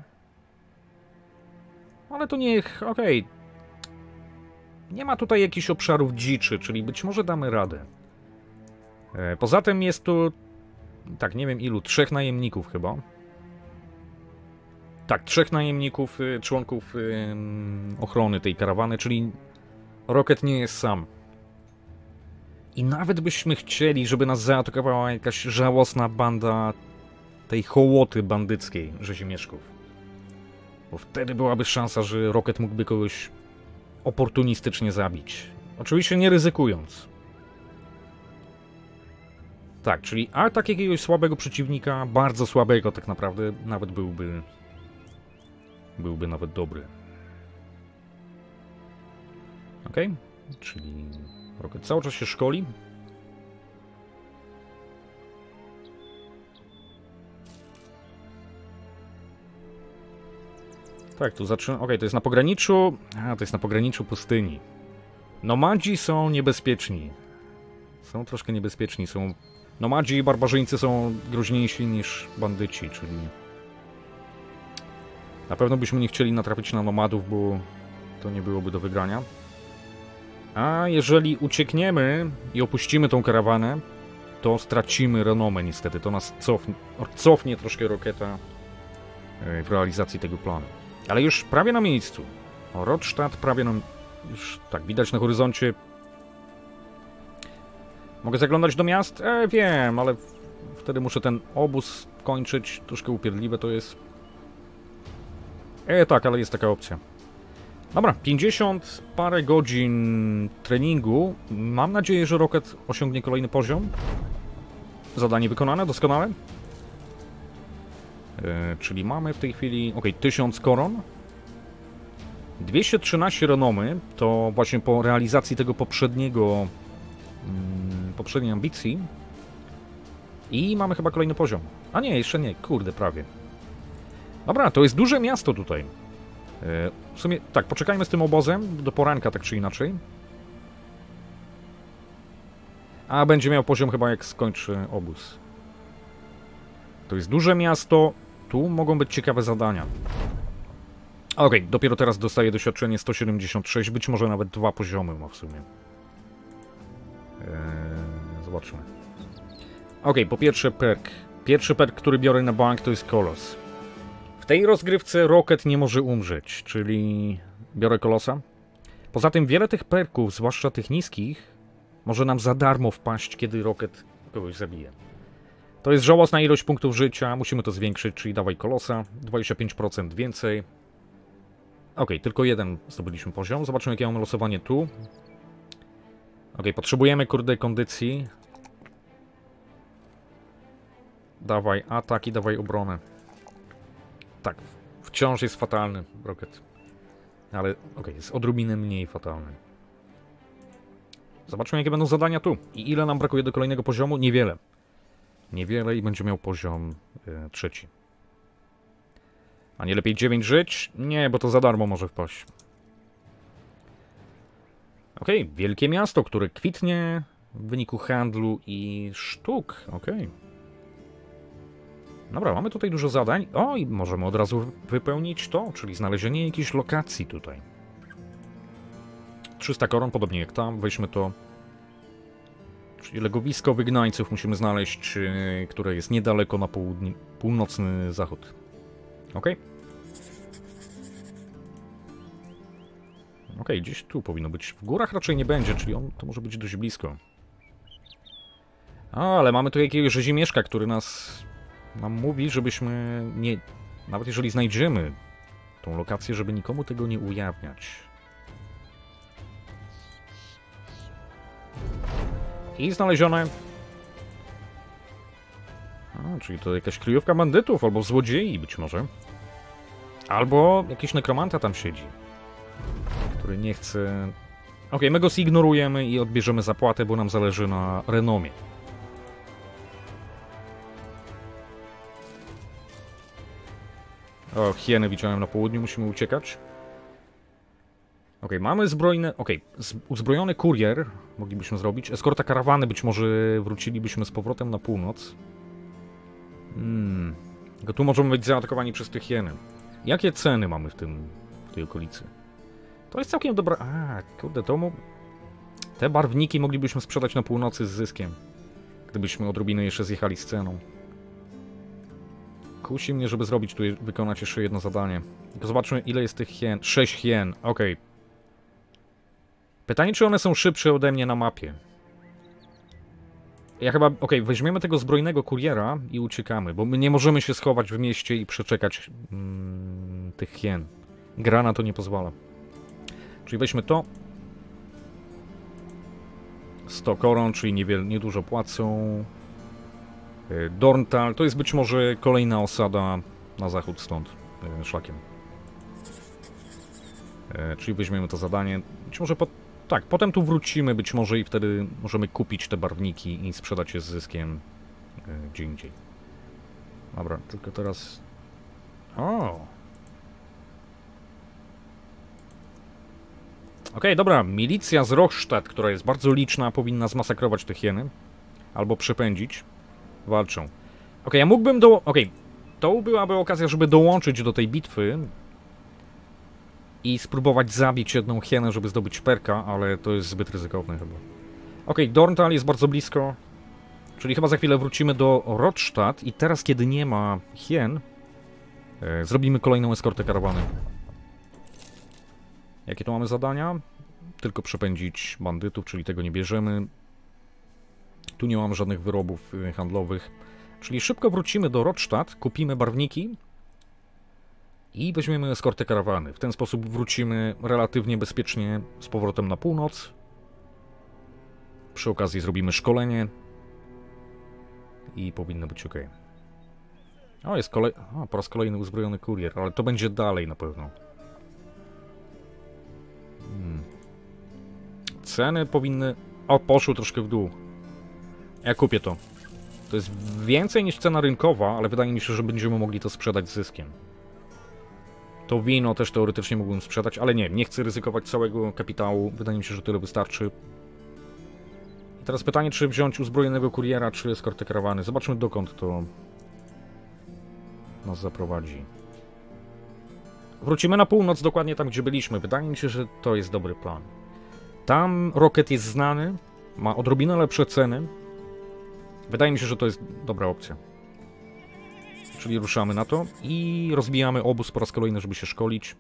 Ale to niech... Okej. Nie ma tutaj jakichś obszarów dziczy, czyli być może damy radę. Poza tym jest tu... Tak, nie wiem ilu, 3 najemników chyba. Tak, 3 najemników, członków ochrony tej karawany, czyli Rocket nie jest sam. I nawet byśmy chcieli, żeby nas zaatakowała jakaś żałosna banda tej hołoty bandyckiej rzezimieszków. Bo wtedy byłaby szansa, że Rocket mógłby kogoś oportunistycznie zabić. Oczywiście nie ryzykując. Tak, czyli atak jakiegoś słabego przeciwnika, bardzo słabego tak naprawdę, nawet byłby nawet dobry. Okej, czyli Rocket cały czas się szkoli. Tak, tu zaczyna... Okej, to jest na pograniczu... to jest na pograniczu pustyni. Nomadzi są niebezpieczni. Są troszkę niebezpieczni, są... Nomadzi i barbarzyńcy są groźniejsi niż bandyci, czyli... Na pewno byśmy nie chcieli natrafić na nomadów, bo to nie byłoby do wygrania. A jeżeli uciekniemy i opuścimy tą karawanę, to stracimy renomę niestety. To nas cofnie troszkę Roketa w realizacji tego planu. Ale już prawie na miejscu. Rodstadt prawie nam... Już tak, widać na horyzoncie. Mogę zaglądać do miast? Wiem, ale wtedy muszę ten obóz kończyć. Troszkę upierdliwe to jest. Tak, ale jest taka opcja. Dobra, 50 parę godzin treningu. Mam nadzieję, że Rocket osiągnie kolejny poziom. Zadanie wykonane, doskonale. Czyli mamy w tej chwili, 1000 koron. 213 renomy, to właśnie po realizacji tego poprzedniej ambicji. I mamy chyba kolejny poziom. A nie, jeszcze nie, kurde, prawie. Dobra, to jest duże miasto tutaj. W sumie, tak, poczekajmy z tym obozem do poranka, tak czy inaczej. A będzie miał poziom chyba jak skończy obóz. To jest duże miasto, tu mogą być ciekawe zadania. Dopiero teraz dostaję doświadczenie 176, być może nawet 2 poziomy ma w sumie. Zobaczmy. Po pierwsze perk. Pierwszy perk, który biorę na bank, to jest Kolos. W tej rozgrywce Rocket nie może umrzeć, czyli biorę Kolosa. Poza tym wiele tych perków, zwłaszcza tych niskich, może nam za darmo wpaść, kiedy Rocket kogoś zabije. To jest żałosna ilość punktów życia, musimy to zwiększyć, czyli dawaj Kolosa, 25% więcej. Tylko jeden zdobyliśmy poziom, zobaczymy jakie mamy losowanie tu. Potrzebujemy kurde kondycji. Dawaj atak i dawaj obronę. Tak, wciąż jest fatalny Rocket. Ale jest odrobinę mniej fatalny. Zobaczmy jakie będą zadania tu. I ile nam brakuje do kolejnego poziomu? Niewiele. Niewiele i będzie miał poziom 3. A nie lepiej 9 żyć? Nie, bo to za darmo może wpaść. Wielkie miasto, które kwitnie w wyniku handlu i sztuk. Dobra, mamy tutaj dużo zadań. I możemy od razu wypełnić to, czyli znalezienie jakiejś lokacji tutaj. 300 koron, podobnie jak tam. Weźmy to. Czyli legowisko wygnańców musimy znaleźć, które jest niedaleko na północny zachód. Gdzieś tu powinno być. W górach raczej nie będzie, czyli to może być dość blisko. Ale mamy tu jakiegoś rzezimieszka, który nam mówi, żebyśmy nie... Nawet jeżeli znajdziemy tą lokację, żeby nikomu tego nie ujawniać. I znalezione. Czyli to jakaś kryjówka bandytów, albo złodziei być może. Albo jakiś nekromanta tam siedzi, który nie chce... my go zignorujemy i odbierzemy zapłatę, bo nam zależy na renomie. Hieny widziałem na południu, musimy uciekać. Mamy zbrojne... uzbrojony kurier moglibyśmy zrobić. Eskorta karawany, być może wrócilibyśmy z powrotem na północ. Tu możemy być zaatakowani przez te hieny. Jakie ceny mamy w tej okolicy? To jest całkiem dobra... kurde, te barwniki moglibyśmy sprzedać na północy z zyskiem. Gdybyśmy odrobinę jeszcze zjechali z ceną. Kusi mnie, żeby zrobić tu, wykonać jeszcze jedno zadanie. Tylko zobaczmy, ile jest tych hien. 6 hien, Pytanie, czy one są szybsze ode mnie na mapie. Ja chyba... weźmiemy tego zbrojnego kuriera i uciekamy, bo my nie możemy się schować w mieście i przeczekać tych hien. Gra na to nie pozwala. Czyli weźmy to. 100 koron, czyli niedużo płacą. Dorntal, to jest być może kolejna osada na zachód stąd, szlakiem. Czyli weźmiemy to zadanie. Być może potem tu wrócimy być może i wtedy możemy kupić te barwniki i sprzedać je z zyskiem gdzie indziej. Dobra, tylko teraz... Dobra, milicja z Rochstadt, która jest bardzo liczna, powinna zmasakrować te hieny. Albo przepędzić. Walczą. Ja mógłbym to byłaby okazja, żeby dołączyć do tej bitwy i spróbować zabić jedną hienę, żeby zdobyć perka, ale to jest zbyt ryzykowne chyba. Dorntal jest bardzo blisko. Czyli chyba za chwilę wrócimy do Rotstadt i teraz, kiedy nie ma hien, zrobimy kolejną eskortę karawany. Jakie tu mamy zadania? Tylko przepędzić bandytów, czyli tego nie bierzemy. Tu nie mamy żadnych wyrobów handlowych. Czyli szybko wrócimy do Rotstadt, kupimy barwniki i weźmiemy eskortę karawany. W ten sposób wrócimy relatywnie bezpiecznie z powrotem na północ. Przy okazji zrobimy szkolenie. I powinno być ok. O, jest po raz kolejny uzbrojony kurier, ale to będzie dalej na pewno. Ceny powinny... O, poszły troszkę w dół. Ja kupię to. To jest więcej niż cena rynkowa, ale wydaje mi się, że będziemy mogli to sprzedać z zyskiem. To wino też teoretycznie mógłbym sprzedać, ale nie chcę ryzykować całego kapitału. Wydaje mi się, że tyle wystarczy. I teraz pytanie, czy wziąć uzbrojonego kuriera, czy eskortę karawany. Zobaczmy, dokąd to nas zaprowadzi. Wrócimy na północ, dokładnie tam, gdzie byliśmy. Wydaje mi się, że to jest dobry plan. Tam Rocket jest znany, ma odrobinę lepsze ceny. Wydaje mi się, że to jest dobra opcja. Czyli ruszamy na to i rozbijamy obóz po raz kolejny, żeby się szkolić.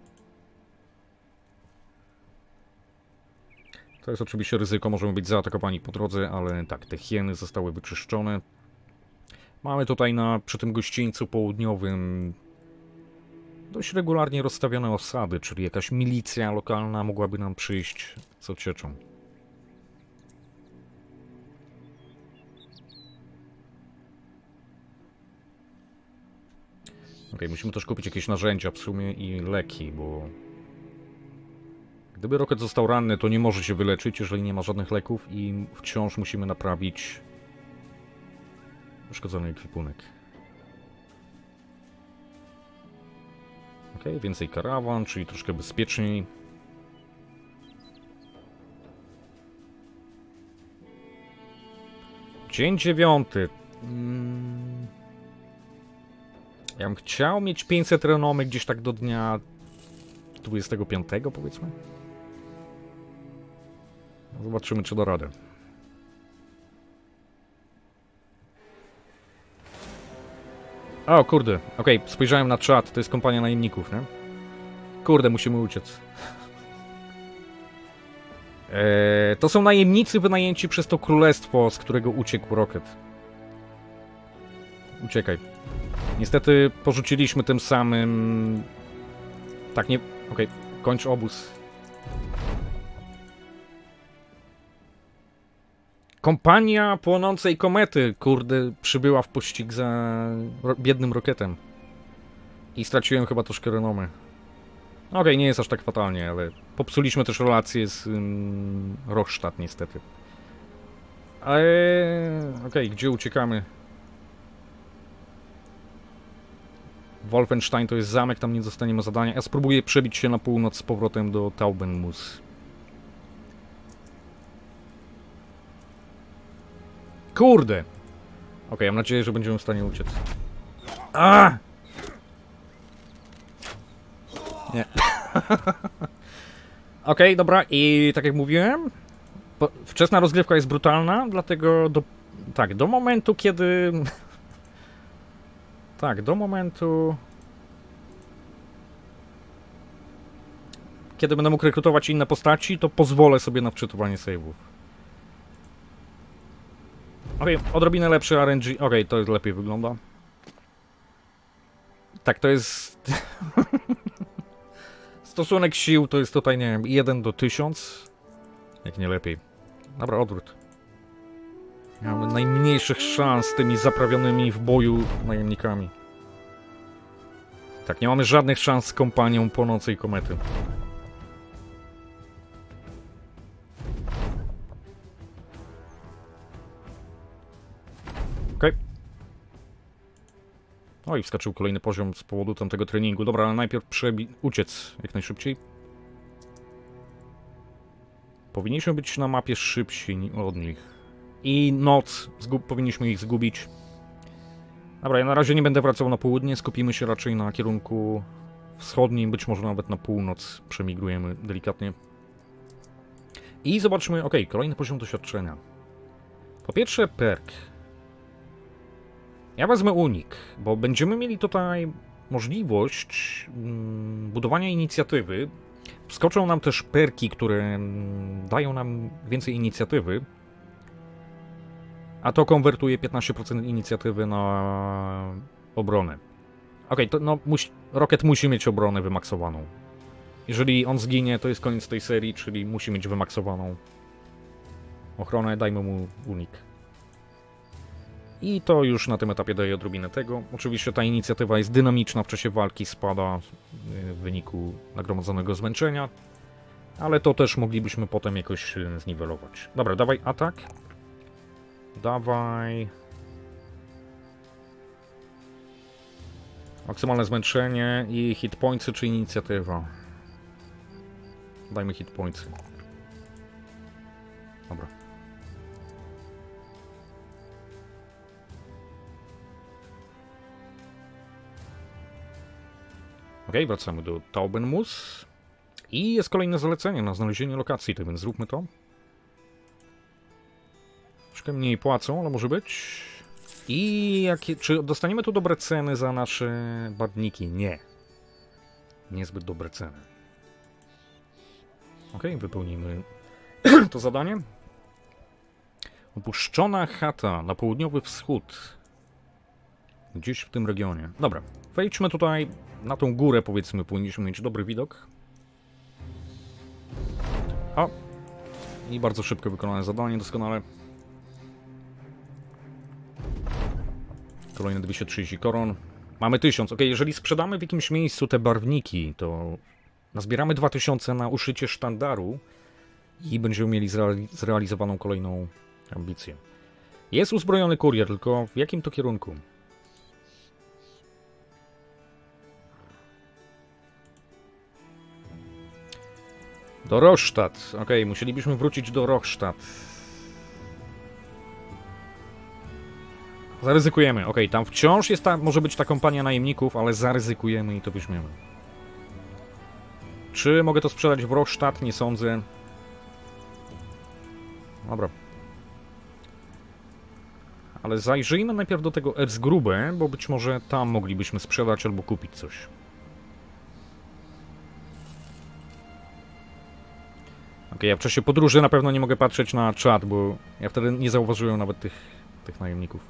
To jest oczywiście ryzyko, możemy być zaatakowani po drodze, ale tak, te hieny zostały wyczyszczone. Mamy tutaj przy tym gościńcu południowym dość regularnie rozstawione osady, czyli jakaś milicja lokalna mogłaby nam przyjść z odsieczą. Ok, musimy też kupić jakieś narzędzia w sumie i leki, bo gdyby Rocket został ranny, to nie może się wyleczyć, jeżeli nie ma żadnych leków i wciąż musimy naprawić uszkodzony ekwipunek. Ok, więcej karawan, czyli troszkę bezpieczniej. Dzień 9. Ja bym chciał mieć 500 renomy gdzieś tak do dnia 25, powiedzmy. Zobaczymy, czy da radę. O, kurde. Okej, spojrzałem na czat. To jest kompania najemników, nie? Kurde, musimy uciec. To są najemnicy wynajęci przez to królestwo, z którego uciekł Rocket. Uciekaj. Niestety porzuciliśmy tym samym... Tak, nie... Okej, kończ obóz. Kompania płonącej komety, kurde, przybyła w pościg za biednym Rocketem. I straciłem chyba troszkę renomy. Okej, nie jest aż tak fatalnie, ale popsuliśmy też relacje z Rotstadt niestety. Ale... Okej, gdzie uciekamy? Wolfenstein to jest zamek, tam nie dostaniemy zadania. Ja spróbuję przebić się na północ z powrotem do Taubenmus. Kurde! Okej, mam nadzieję, że będziemy w stanie uciec. A! Nie. Okej, dobra, i tak jak mówiłem, wczesna rozgrywka jest brutalna, dlatego do momentu, kiedy... Tak, do momentu... Kiedy będę mógł rekrutować inne postaci, to pozwolę sobie na wczytywanie save'ów. Okej, odrobinę lepszy RNG. Okej, to lepiej wygląda. Tak, to jest... Stosunek sił to jest tutaj, nie wiem, 1 do 1000. Jak nie lepiej. Dobra, odwrót. Nie mamy najmniejszych szans z tymi zaprawionymi w boju najemnikami. Tak, nie mamy żadnych szans z kompanią płonącej komety. Okej. Oj, wskoczył kolejny poziom z powodu tamtego treningu. Dobra, ale najpierw uciec jak najszybciej. Powinniśmy być na mapie szybsi od nich. I noc. Powinniśmy ich zgubić. Dobra, ja na razie nie będę wracał na południe. Skupimy się raczej na kierunku wschodnim. Być może nawet na północ. Przemigrujemy delikatnie. I zobaczmy. Ok, kolejny poziom doświadczenia. Po pierwsze perk. Ja wezmę unik, bo będziemy mieli tutaj możliwość budowania inicjatywy. Wskoczą nam też perki, które dają nam więcej inicjatywy. A to konwertuje 15% inicjatywy na obronę. Okej, to no, Rocket musi mieć obronę wymaksowaną. Jeżeli on zginie, to jest koniec tej serii, czyli musi mieć wymaksowaną ochronę. Dajmy mu unik. I to już na tym etapie daje odrobinę tego. Oczywiście ta inicjatywa jest dynamiczna w czasie walki, spada w wyniku nagromadzonego zmęczenia. Ale to też moglibyśmy potem jakoś zniwelować. Dobra, dawaj atak. Dawaj. Maksymalne zmęczenie i hit pointsy czy inicjatywa? Dajmy hit pointsy. Dobra. Ok, wracamy do Taubenmus. I jest kolejne zalecenie na znalezienie lokacji, tak więc zróbmy to. Troszkę mniej płacą, ale może być. I czy dostaniemy tu dobre ceny za nasze badniki? Nie. Niezbyt dobre ceny. Ok, wypełnimy to zadanie. Opuszczona chata na południowy wschód. Gdzieś w tym regionie. Dobra, wejdźmy tutaj na tą górę, powiedzmy, powinniśmy mieć dobry widok. O! I bardzo szybko wykonane zadanie, doskonale. Kolejne 230 koron. Mamy 1000. Ok, jeżeli sprzedamy w jakimś miejscu te barwniki, to nazbieramy 2000 na uszycie sztandaru i będziemy mieli zrealizowaną kolejną ambicję. Jest uzbrojony kurier, tylko w jakim to kierunku? Do Rochstadt. Ok, musielibyśmy wrócić do Rochstadt. Zaryzykujemy. Ok, tam wciąż jest może być ta kompania najemników, ale zaryzykujemy i to weźmiemy. Czy mogę to sprzedać w Rochstadt? Nie sądzę. Dobra. Ale zajrzyjmy najpierw do tego Erzgrube, bo być może tam moglibyśmy sprzedać albo kupić coś. Ok, ja w czasie podróży na pewno nie mogę patrzeć na czat, bo ja wtedy nie zauważyłem nawet tych najemników.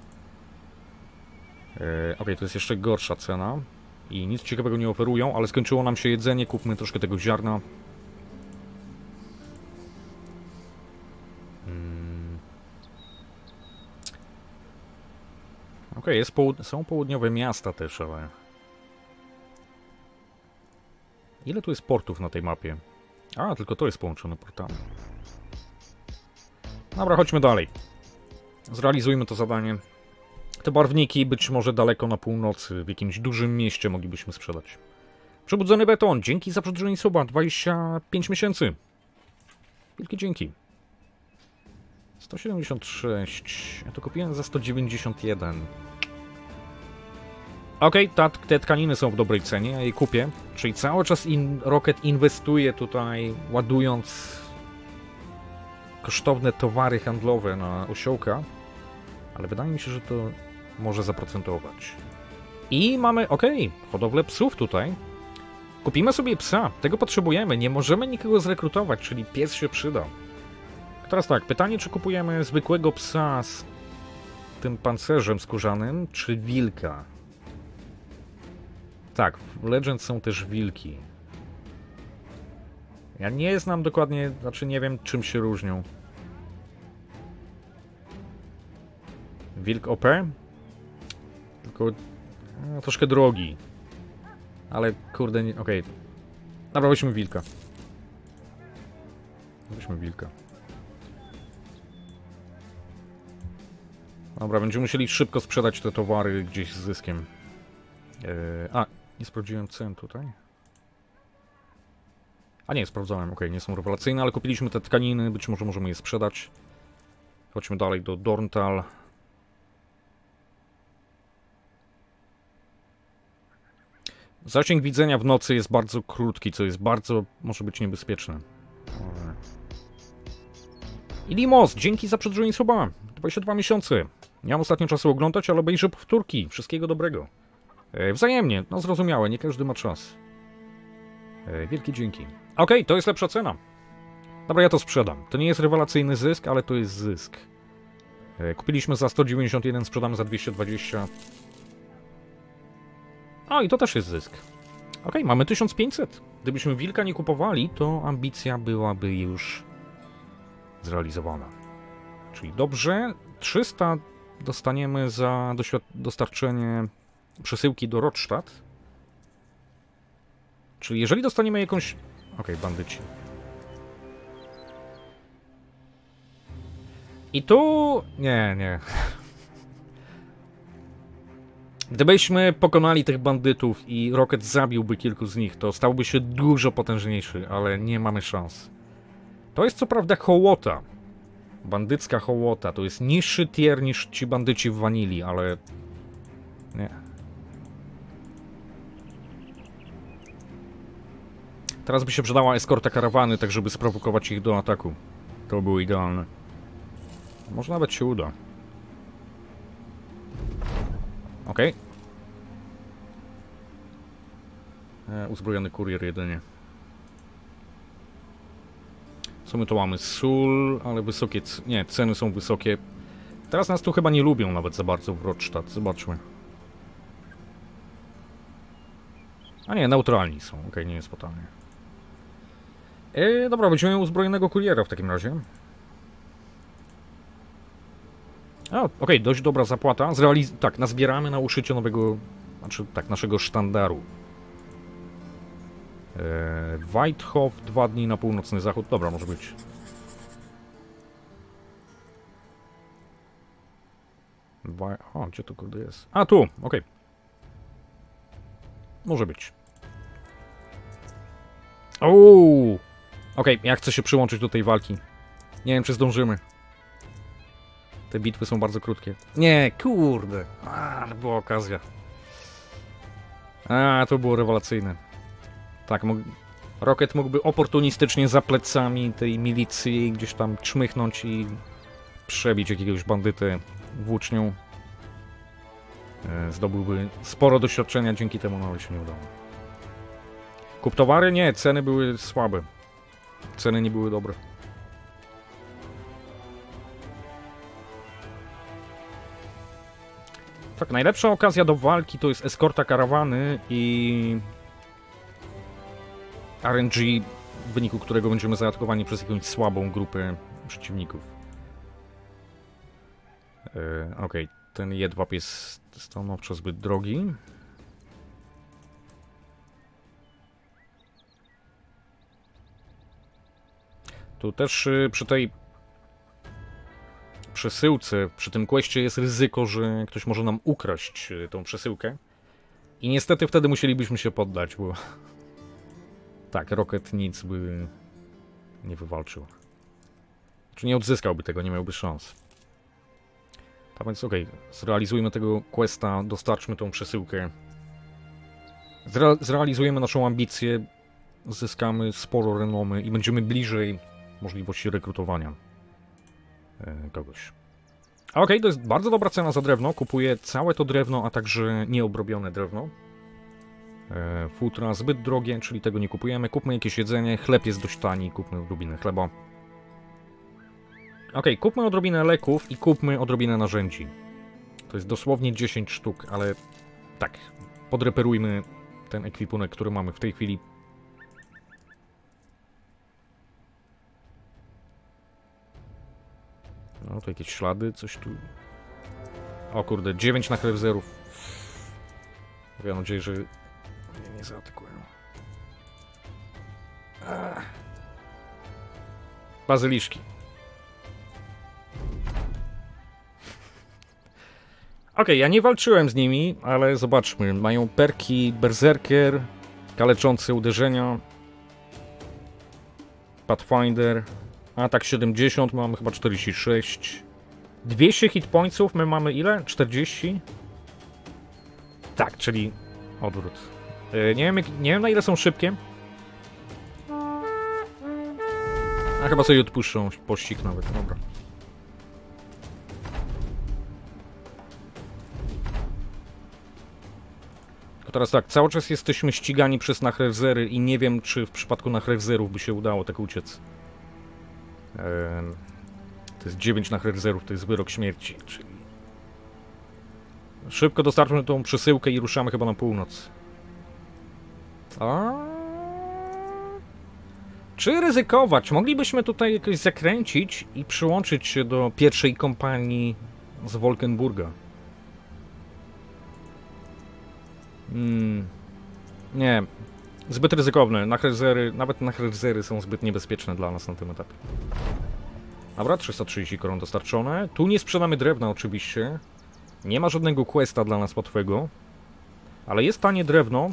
Ok, to jest jeszcze gorsza cena. I nic ciekawego nie oferują, ale skończyło nam się jedzenie, kupmy troszkę tego ziarna. Ok, są południowe miasta też, ale... Ile tu jest portów na tej mapie? A, tylko to jest połączone portami. Dobra, chodźmy dalej. Zrealizujmy to zadanie. Te barwniki być może daleko na północy, w jakimś dużym mieście moglibyśmy sprzedać. Przebudzony beton, dzięki za przedłużenie suba, 25 miesięcy. Wielkie dzięki. 176, ja to kupiłem za 191. Okej, te tkaniny są w dobrej cenie, ja je kupię. Czyli cały czas Rocket inwestuje tutaj, ładując kosztowne towary handlowe na osiołka. Ale wydaje mi się, że to może zaprocentować. I mamy, hodowlę psów tutaj. Kupimy sobie psa, tego potrzebujemy, nie możemy nikogo zrekrutować, czyli pies się przyda. Teraz tak, pytanie, czy kupujemy zwykłego psa z tym pancerzem skórzanym, czy wilka? Tak, w Legend są też wilki. Ja nie znam dokładnie, znaczy nie wiem, czym się różnią. Wilk OP? Tylko no, troszkę drogi. Ale kurde, nie, okej. Dobra, weźmy wilka. Weźmy wilka. Dobra, będziemy musieli szybko sprzedać te towary gdzieś z zyskiem. Nie sprawdziłem cen tutaj. A nie, sprawdzałem, nie są rewelacyjne, ale kupiliśmy te tkaniny, być może możemy je sprzedać. Chodźmy dalej do Dorntal. Zasięg widzenia w nocy jest bardzo krótki, co jest może być niebezpieczne. Ilimos, dzięki za przedłużenie suba. 22 miesiące. Nie mam ostatnio czasu oglądać, ale obejrzę powtórki. Wszystkiego dobrego. Wzajemnie, no zrozumiałe, nie każdy ma czas. Wielkie dzięki. Okej, to jest lepsza cena. Dobra, ja to sprzedam. To nie jest rewelacyjny zysk, ale to jest zysk. Kupiliśmy za 191, sprzedamy za 220. O, i to też jest zysk. Okej, mamy 1500. Gdybyśmy wilka nie kupowali, to ambicja byłaby już zrealizowana. Czyli dobrze, 300 dostaniemy za dostarczenie przesyłki do Rotstadt. Czyli jeżeli dostaniemy jakąś... Okej, bandyci. I tu... Nie. Gdybyśmy pokonali tych bandytów i Rocket zabiłby kilku z nich, to stałby się dużo potężniejszy, ale nie mamy szans. To jest co prawda hołota. Bandycka hołota. To jest niższy tier niż ci bandyci w wanilii, ale... Nie. Teraz by się przydała eskorta karawany, tak żeby sprowokować ich do ataku. To było idealne. Może nawet się uda. Okej. Uzbrojony kurier jedynie. Co my to mamy? Sól, ale wysokie... Nie, ceny są wysokie. Teraz nas tu chyba nie lubią nawet za bardzo w Rotstadt. Zobaczmy. A nie, neutralni są. Okej, nie jest fatalnie. Dobra, weźmiemy uzbrojonego kuriera w takim razie. Okej, dość dobra zapłata. Tak, nazbieramy na uszycie nowego... Znaczy, tak, naszego sztandaru. Weidhof, 2 dni na północny zachód. Dobra, może być. O, gdzie to kurde jest? A, tu, okej. Może być. Ooo! Okej, ja chcę się przyłączyć do tej walki. Nie wiem, czy zdążymy. Te bitwy są bardzo krótkie. Nie, kurde. To była okazja. To było rewelacyjne. Tak, Rocket mógłby oportunistycznie za plecami tej milicji gdzieś tam czmychnąć i przebić jakiegoś bandytę włócznią. Zdobyłby sporo doświadczenia dzięki temu, no ale się nie udało. Kup towary? Nie, ceny były słabe. Ceny nie były dobre. Tak, najlepsza okazja do walki to jest eskorta karawany i RNG, w wyniku którego będziemy zaatakowani przez jakąś słabą grupę przeciwników. Okej, ten jedwab jest stanowczo zbyt drogi. Tu też przy tej przesyłce, przy tym questie jest ryzyko, że ktoś może nam ukraść tą przesyłkę. I niestety wtedy musielibyśmy się poddać, bo... Tak, Rocket nic by nie wywalczył. Czy nie odzyskałby tego, nie miałby szans. Tak więc okej, zrealizujmy tego questa, dostarczmy tą przesyłkę. Zrealizujemy naszą ambicję, zyskamy sporo renomy i będziemy bliżej możliwości rekrutowania kogoś. Okej, to jest bardzo dobra cena za drewno. Kupuję całe to drewno, a także nieobrobione drewno. Futra zbyt drogie, czyli tego nie kupujemy. Kupmy jakieś jedzenie, chleb jest dość tani, kupmy odrobinę chleba. Okej, kupmy odrobinę leków i kupmy odrobinę narzędzi. To jest dosłownie 10 sztuk, ale tak, podreperujmy ten ekwipunek, który mamy w tej chwili. No, tu jakieś ślady, coś tu... O kurde, 9 na krew zerów. Mam nadzieję, że nie zaatakują. Bazyliszki. Okej, ja nie walczyłem z nimi, ale zobaczmy. Mają perki Berserker, kaleczące uderzenia, Pathfinder, atak 70, mamy chyba 46. 200 hitpointsów, my mamy ile? 40? Tak, czyli odwrót. Nie wiem na ile są szybkie. A chyba sobie odpuszczą pościg nawet, dobra. To teraz tak, cały czas jesteśmy ścigani przez Nachrewzery i nie wiem, czy w przypadku Nachrewzerów by się udało tak uciec. To jest 9 Nachrewzerów, to jest wyrok śmierci, czyli... Szybko dostarczmy tą przesyłkę i ruszamy chyba na północ. Czy ryzykować? Moglibyśmy tutaj jakoś zakręcić i przyłączyć się do pierwszej kompanii z Wolkenburga. Nie. Zbyt ryzykowne. Nawet Nachrewzery są zbyt niebezpieczne dla nas na tym etapie. Dobra, 330 koron dostarczone. Tu nie sprzedamy drewna oczywiście. Nie ma żadnego questa dla nas łatwego. Ale jest tanie drewno.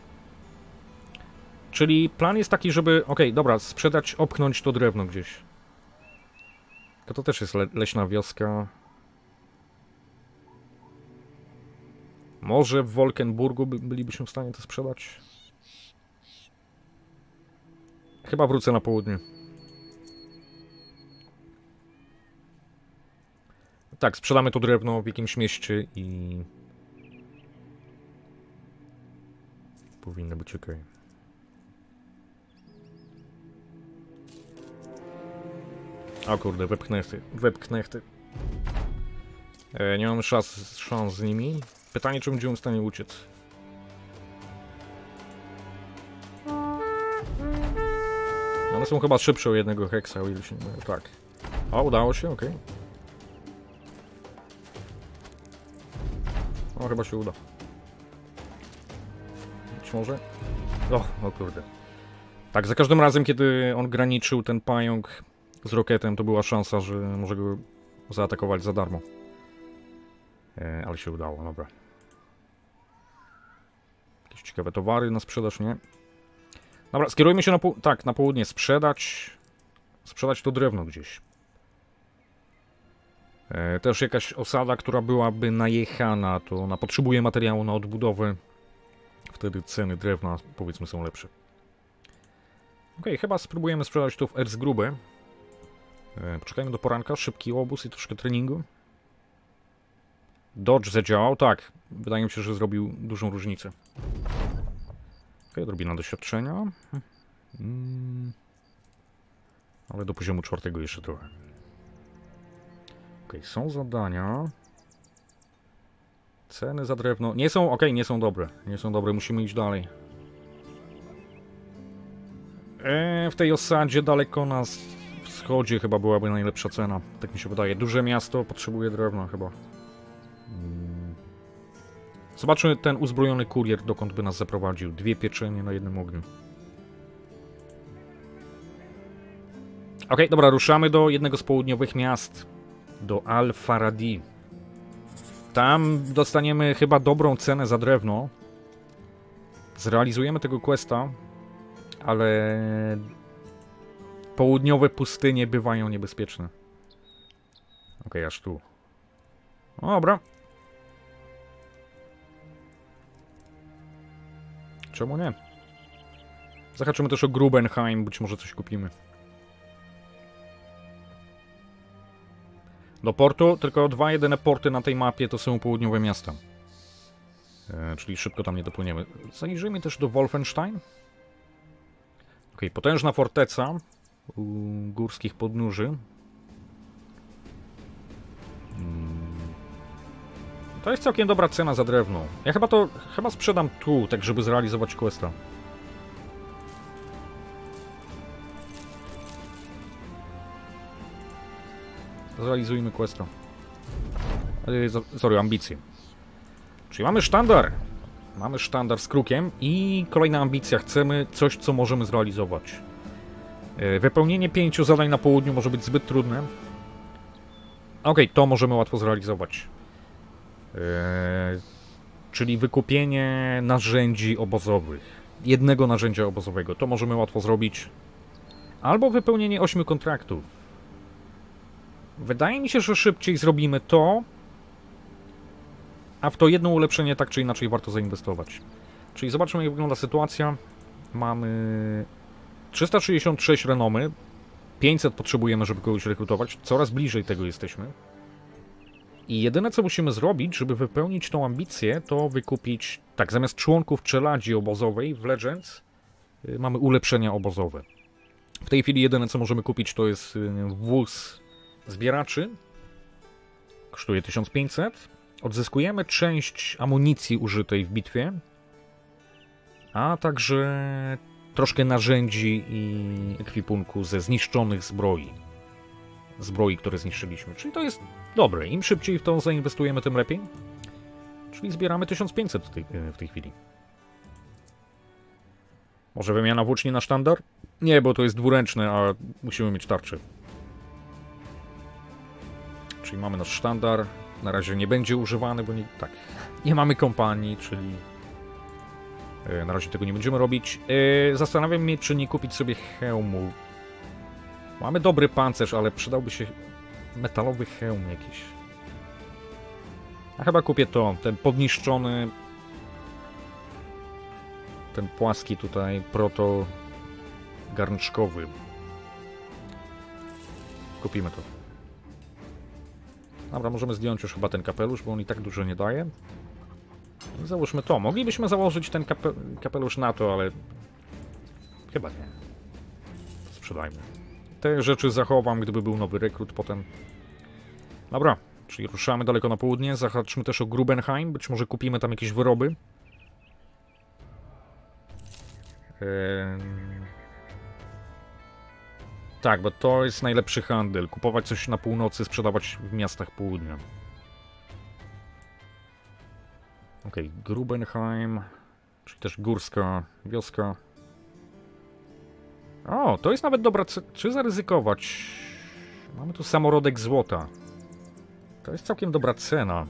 Czyli plan jest taki, żeby... Okej, dobra, sprzedać, opchnąć to drewno gdzieś. To też jest leśna wioska. Może w Wolkenburgu bylibyśmy w stanie to sprzedać? Chyba wrócę na południe. Tak, sprzedamy to drewno w jakimś mieście i... Powinno być ok. O kurde, wepchnechty. Nie mamy szans z nimi. Pytanie, czy będziemy w stanie uciec. One są chyba szybsze o jednego heksa, o ile się nie mylę. Tak. O, udało się, okej. O, chyba się uda. Być może. O kurde. Tak, za każdym razem, kiedy on graniczył, ten pająk z roketem, to była szansa, że może go zaatakować za darmo. Ale się udało, dobra. Jakieś ciekawe towary na sprzedaż, nie? Dobra, skierujmy się na południe. Sprzedać to drewno gdzieś. Też jakaś osada, która byłaby najechana, to ona potrzebuje materiału na odbudowę. Wtedy ceny drewna, powiedzmy, są lepsze. Okej, chyba spróbujemy sprzedać to w Erzgrube. Poczekajmy do poranka, szybki obóz i troszkę treningu. Dodge zadziałał, tak. Wydaje mi się, że zrobił dużą różnicę. Okej, odrobina doświadczenia. Ale do poziomu 4 jeszcze trochę. Okej, są zadania. Ceny za drewno. Nie są, nie są dobre. Nie są dobre, musimy iść dalej. W tej osadzie daleko na wschodzie chyba byłaby najlepsza cena. Tak mi się wydaje. Duże miasto potrzebuje drewna chyba. Zobaczmy ten uzbrojony kurier, dokąd by nas zaprowadził. 2 pieczenie na jednym ogniu. Okej, dobra, ruszamy do jednego z południowych miast. Do Al-Faradi. Tam dostaniemy chyba dobrą cenę za drewno. Zrealizujemy tego questa. Ale... południowe pustynie bywają niebezpieczne. Okej, aż tu. O, dobra. Czemu nie? Zahaczymy też o Grubenheim, być może coś kupimy. Do portu, tylko 2 jedyne porty na tej mapie to są południowe miasta. Czyli szybko tam nie dopłyniemy. Zajrzyjmy też do Wolfenstein. Okej, potężna forteca u górskich podnóży. To jest całkiem dobra cena za drewno. Ja chyba sprzedam tu, tak żeby zrealizować questa. Zrealizujmy questa. Sorry, ambicje. Czyli mamy sztandar. Mamy sztandar z krukiem i kolejna ambicja. Chcemy coś, co możemy zrealizować. Wypełnienie 5 zadań na południu może być zbyt trudne. Okej, to możemy łatwo zrealizować. Czyli wykupienie narzędzi obozowych. Jednego narzędzia obozowego. To możemy łatwo zrobić. Albo wypełnienie 8 kontraktów. Wydaje mi się, że szybciej zrobimy to, a w to jedno ulepszenie tak czy inaczej warto zainwestować. Czyli zobaczmy, jak wygląda sytuacja. Mamy 366 renomy. 500 potrzebujemy, żeby kogoś rekrutować. Coraz bliżej tego jesteśmy. I jedyne co musimy zrobić, żeby wypełnić tą ambicję, to wykupić, tak, zamiast członków czeladzi obozowej w Legends mamy ulepszenia obozowe. W tej chwili jedyne co możemy kupić to jest wóz zbieraczy. Kosztuje 1500. Odzyskujemy część amunicji użytej w bitwie, a także troszkę narzędzi i ekwipunku ze zniszczonych zbroi. Zbroi, które zniszczyliśmy. Czyli to jest dobre. Im szybciej w to zainwestujemy, tym lepiej. Czyli zbieramy 1500 w tej chwili. Może wymiana włóczni na sztandar? Nie, bo to jest dwuręczne, a musimy mieć tarczę. Czyli mamy nasz sztandar. Na razie nie będzie używany, bo nie mamy kompanii, czyli na razie tego nie będziemy robić. Zastanawiam się, czy nie kupić sobie hełmu. Mamy dobry pancerz, ale przydałby się metalowy hełm jakiś. A chyba kupię to, ten podniszczony, ten płaski tutaj, proto garnczkowy. Kupimy to. Dobra, możemy zdjąć już chyba ten kapelusz, bo on i tak dużo nie daje. I załóżmy to. Moglibyśmy założyć ten kapelusz na to, ale chyba nie. Sprzedajmy. Te rzeczy zachowam, gdyby był nowy rekrut potem. Dobra, czyli ruszamy daleko na południe. Zahaczmy też o Grubenheim. Być może kupimy tam jakieś wyroby. Tak, bo to jest najlepszy handel. Kupować coś na północy, sprzedawać w miastach południa. Okej, Grubenheim, czyli też górska wioska. O, to jest nawet dobra cena. Czy zaryzykować? Mamy tu samorodek złota. To jest całkiem dobra cena.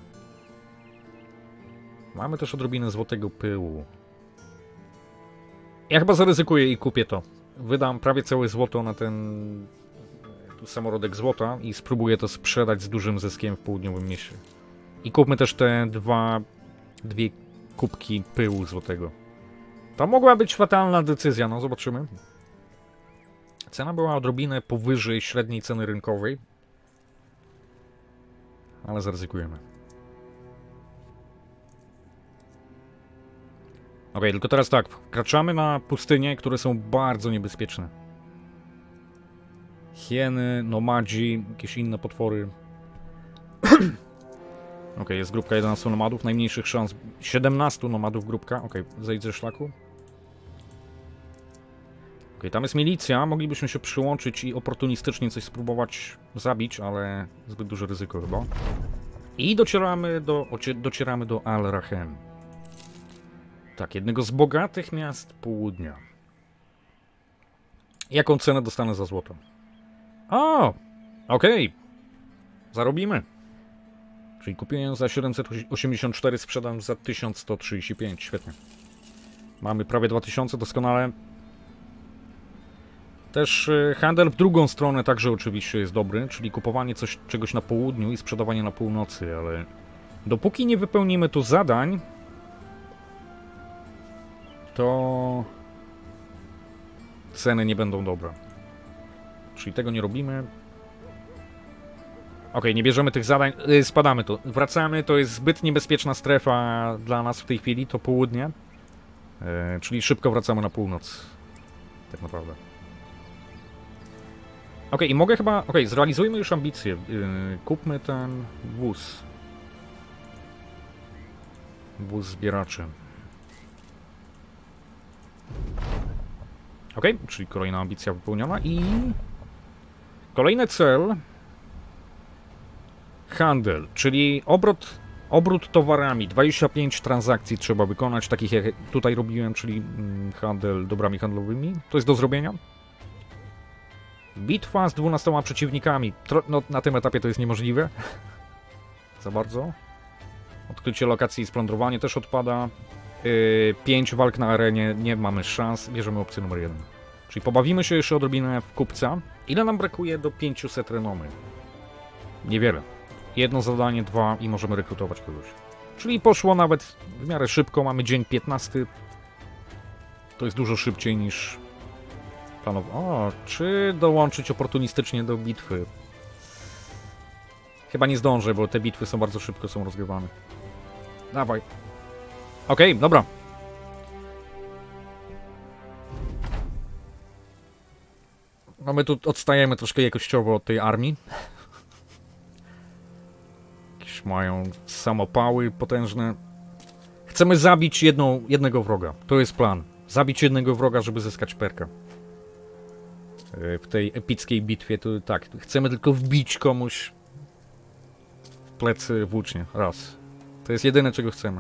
Mamy też odrobinę złotego pyłu. Ja chyba zaryzykuję i kupię to. Wydam prawie całe złoto na ten tu samorodek złota i spróbuję to sprzedać z dużym zyskiem w południowym mieście. I kupmy też te dwie kubki pyłu złotego. To mogła być fatalna decyzja, no zobaczymy. Cena była odrobinę powyżej średniej ceny rynkowej. Ale zaryzykujemy. Okej, tylko teraz tak, wkraczamy na pustynie, które są bardzo niebezpieczne. Hieny, nomadzi, jakieś inne potwory. Okej, jest grupka 11 nomadów, najmniejszych szans 17 nomadów grupka. Okej, zejdź ze szlaku. Okej, tam jest milicja, moglibyśmy się przyłączyć i oportunistycznie coś spróbować zabić, ale zbyt duże ryzyko chyba. I docieramy do Al-Rahem. Tak, jednego z bogatych miast południa. Jaką cenę dostanę za złoto? O! Okej. Zarobimy. Czyli kupiłem za 784, sprzedam za 1135. Świetnie. Mamy prawie 2000, doskonale. Też handel w drugą stronę także oczywiście jest dobry, czyli kupowanie czegoś na południu i sprzedawanie na północy, ale dopóki nie wypełnimy tu zadań, to ceny nie będą dobre. Czyli tego nie robimy. Okej, nie bierzemy tych zadań, spadamy tu. Wracamy, to jest zbyt niebezpieczna strefa dla nas w tej chwili, to południe. Czyli szybko wracamy na północ. Tak naprawdę. Okej, i mogę chyba... Okej, zrealizujmy już ambicje. Kupmy ten wóz. Wóz zbieraczy. Okej, czyli kolejna ambicja wypełniona i... Kolejny cel... Handel, czyli obrót towarami. 25 transakcji trzeba wykonać, takich jak tutaj robiłem, czyli handel dobrami handlowymi. To jest do zrobienia. Bitwa z 12 przeciwnikami. No, na tym etapie to jest niemożliwe. Za bardzo. Odkrycie lokacji i splądrowanie też odpada. 5 walk na arenie, nie mamy szans. Bierzemy opcję numer 1. Czyli pobawimy się jeszcze odrobinę w kupca. Ile nam brakuje do 500 renomy? Niewiele. Jedno zadanie, 2 i możemy rekrutować kogoś. Czyli poszło nawet w miarę szybko. Mamy dzień 15. To jest dużo szybciej niż planowo. O, czy dołączyć oportunistycznie do bitwy? Chyba nie zdążę, bo te bitwy są bardzo szybko są rozgrywane. Dawaj. Okej, dobra. No my tu odstajemy troszkę jakościowo od tej armii. Jakieś mają samopały potężne. Chcemy zabić jednego wroga. To jest plan. Zabić jednego wroga, żeby zyskać perka. W tej epickiej bitwie to tak. Chcemy tylko wbić komuś w plecy włócznie. Raz. To jest jedyne, czego chcemy.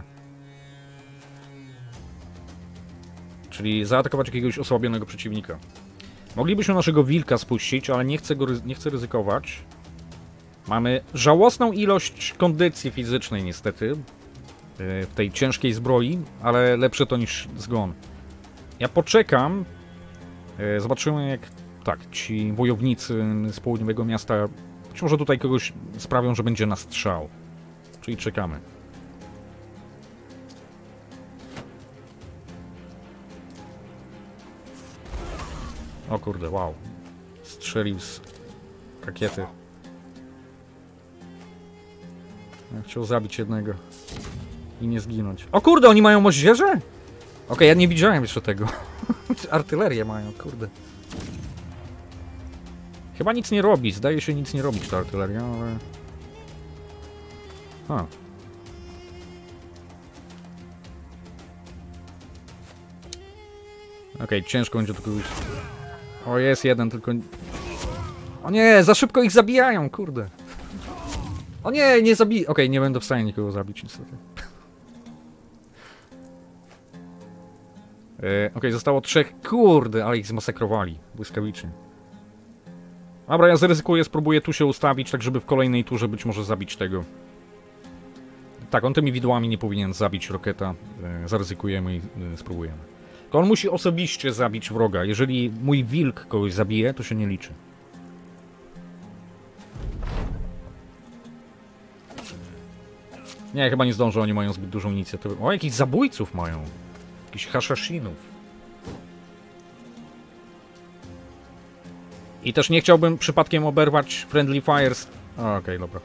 Czyli zaatakować jakiegoś osłabionego przeciwnika. Moglibyśmy naszego wilka spuścić, ale nie chcę ryzykować. Mamy żałosną ilość kondycji fizycznej niestety. W tej ciężkiej zbroi, ale lepsze to niż zgon. Ja poczekam. Zobaczymy jak... Tak, ci wojownicy z południowego miasta być może tutaj kogoś sprawią, że będzie na strzał. Czyli czekamy. O kurde, wow. Strzelił z rakiety. Ja chciał zabić jednego. I nie zginąć. O kurde, oni mają moździerze? Okej, ja nie widziałem jeszcze tego. Artylerię mają, kurde. Chyba nic nie robi, zdaje się nic nie robić ta artyleria, ale... Okej, ciężko będzie to kogoś... O, jest jeden, tylko... O nie, za szybko ich zabijają, kurde. O nie, nie zabij... Okej, nie będę w stanie nikogo zabić, niestety. Okej, zostało 3. Kurde, ale ich zmasakrowali. Błyskawicznie. Dobra, ja zaryzykuję, spróbuję tu się ustawić, tak żeby w kolejnej turze być może zabić tego. Tak, on tymi widłami nie powinien zabić Roketa. Zaryzykujemy i spróbujemy. To on musi osobiście zabić wroga. Jeżeli mój wilk kogoś zabije, to się nie liczy. Nie, chyba nie zdążę, oni mają zbyt dużą inicjatywę. O, jakichś zabójców mają. Jakichś haszaszynów. I też nie chciałbym przypadkiem oberwać Friendly Fires. Okej, dobra.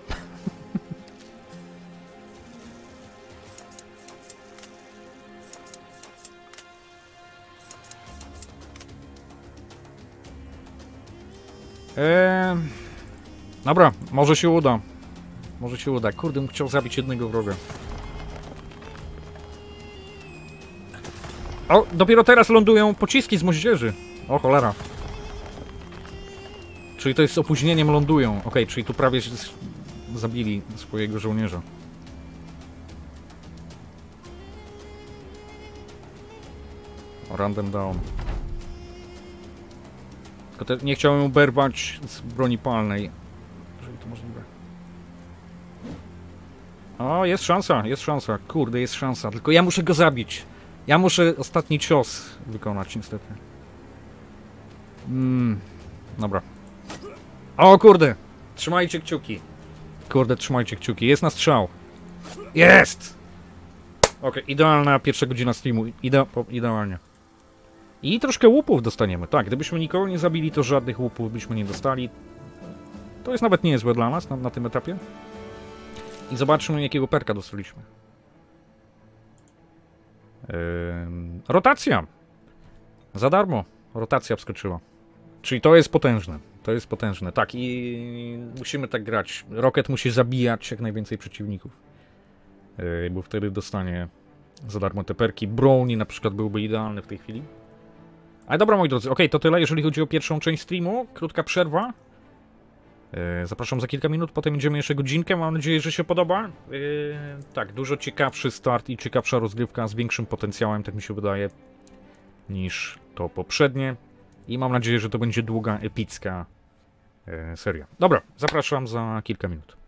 Dobra, może się uda. Może się uda. Kurde, bym chciał zabić jednego wroga. O, dopiero teraz lądują pociski z moździerzy. O, cholera. Czyli to jest z opóźnieniem lądują. Okej, czyli tu prawie zabili swojego żołnierza. Random down. Tylko nie chciałem oberwać z broni palnej. Jeżeli to możliwe. O, jest szansa, jest szansa. Kurde, jest szansa. Tylko ja muszę go zabić. Ja muszę ostatni cios wykonać, niestety. Dobra. O kurde! Trzymajcie kciuki. Kurde, trzymajcie kciuki. Jest na strzał. Jest! Okej, idealna pierwsza godzina streamu. Idealnie. I troszkę łupów dostaniemy. Tak, gdybyśmy nikogo nie zabili, to żadnych łupów byśmy nie dostali. To jest nawet niezłe dla nas na tym etapie. I zobaczmy, jakiego perka dostaliśmy. Rotacja. Za darmo. Rotacja wskoczyła. Czyli to jest potężne. To jest potężne. Tak, i musimy tak grać. Rocket musi zabijać jak najwięcej przeciwników. Bo wtedy dostanie za darmo te perki. Brownie na przykład byłby idealny w tej chwili. Ale dobra, moi drodzy. Okej, to tyle, jeżeli chodzi o pierwszą część streamu. Krótka przerwa. Zapraszam za kilka minut, potem będziemy jeszcze godzinkę. Mam nadzieję, że się podoba. Tak, dużo ciekawszy start i ciekawsza rozgrywka z większym potencjałem, tak mi się wydaje, niż to poprzednie. I mam nadzieję, że to będzie długa, epicka seria. Dobra, zapraszam za kilka minut.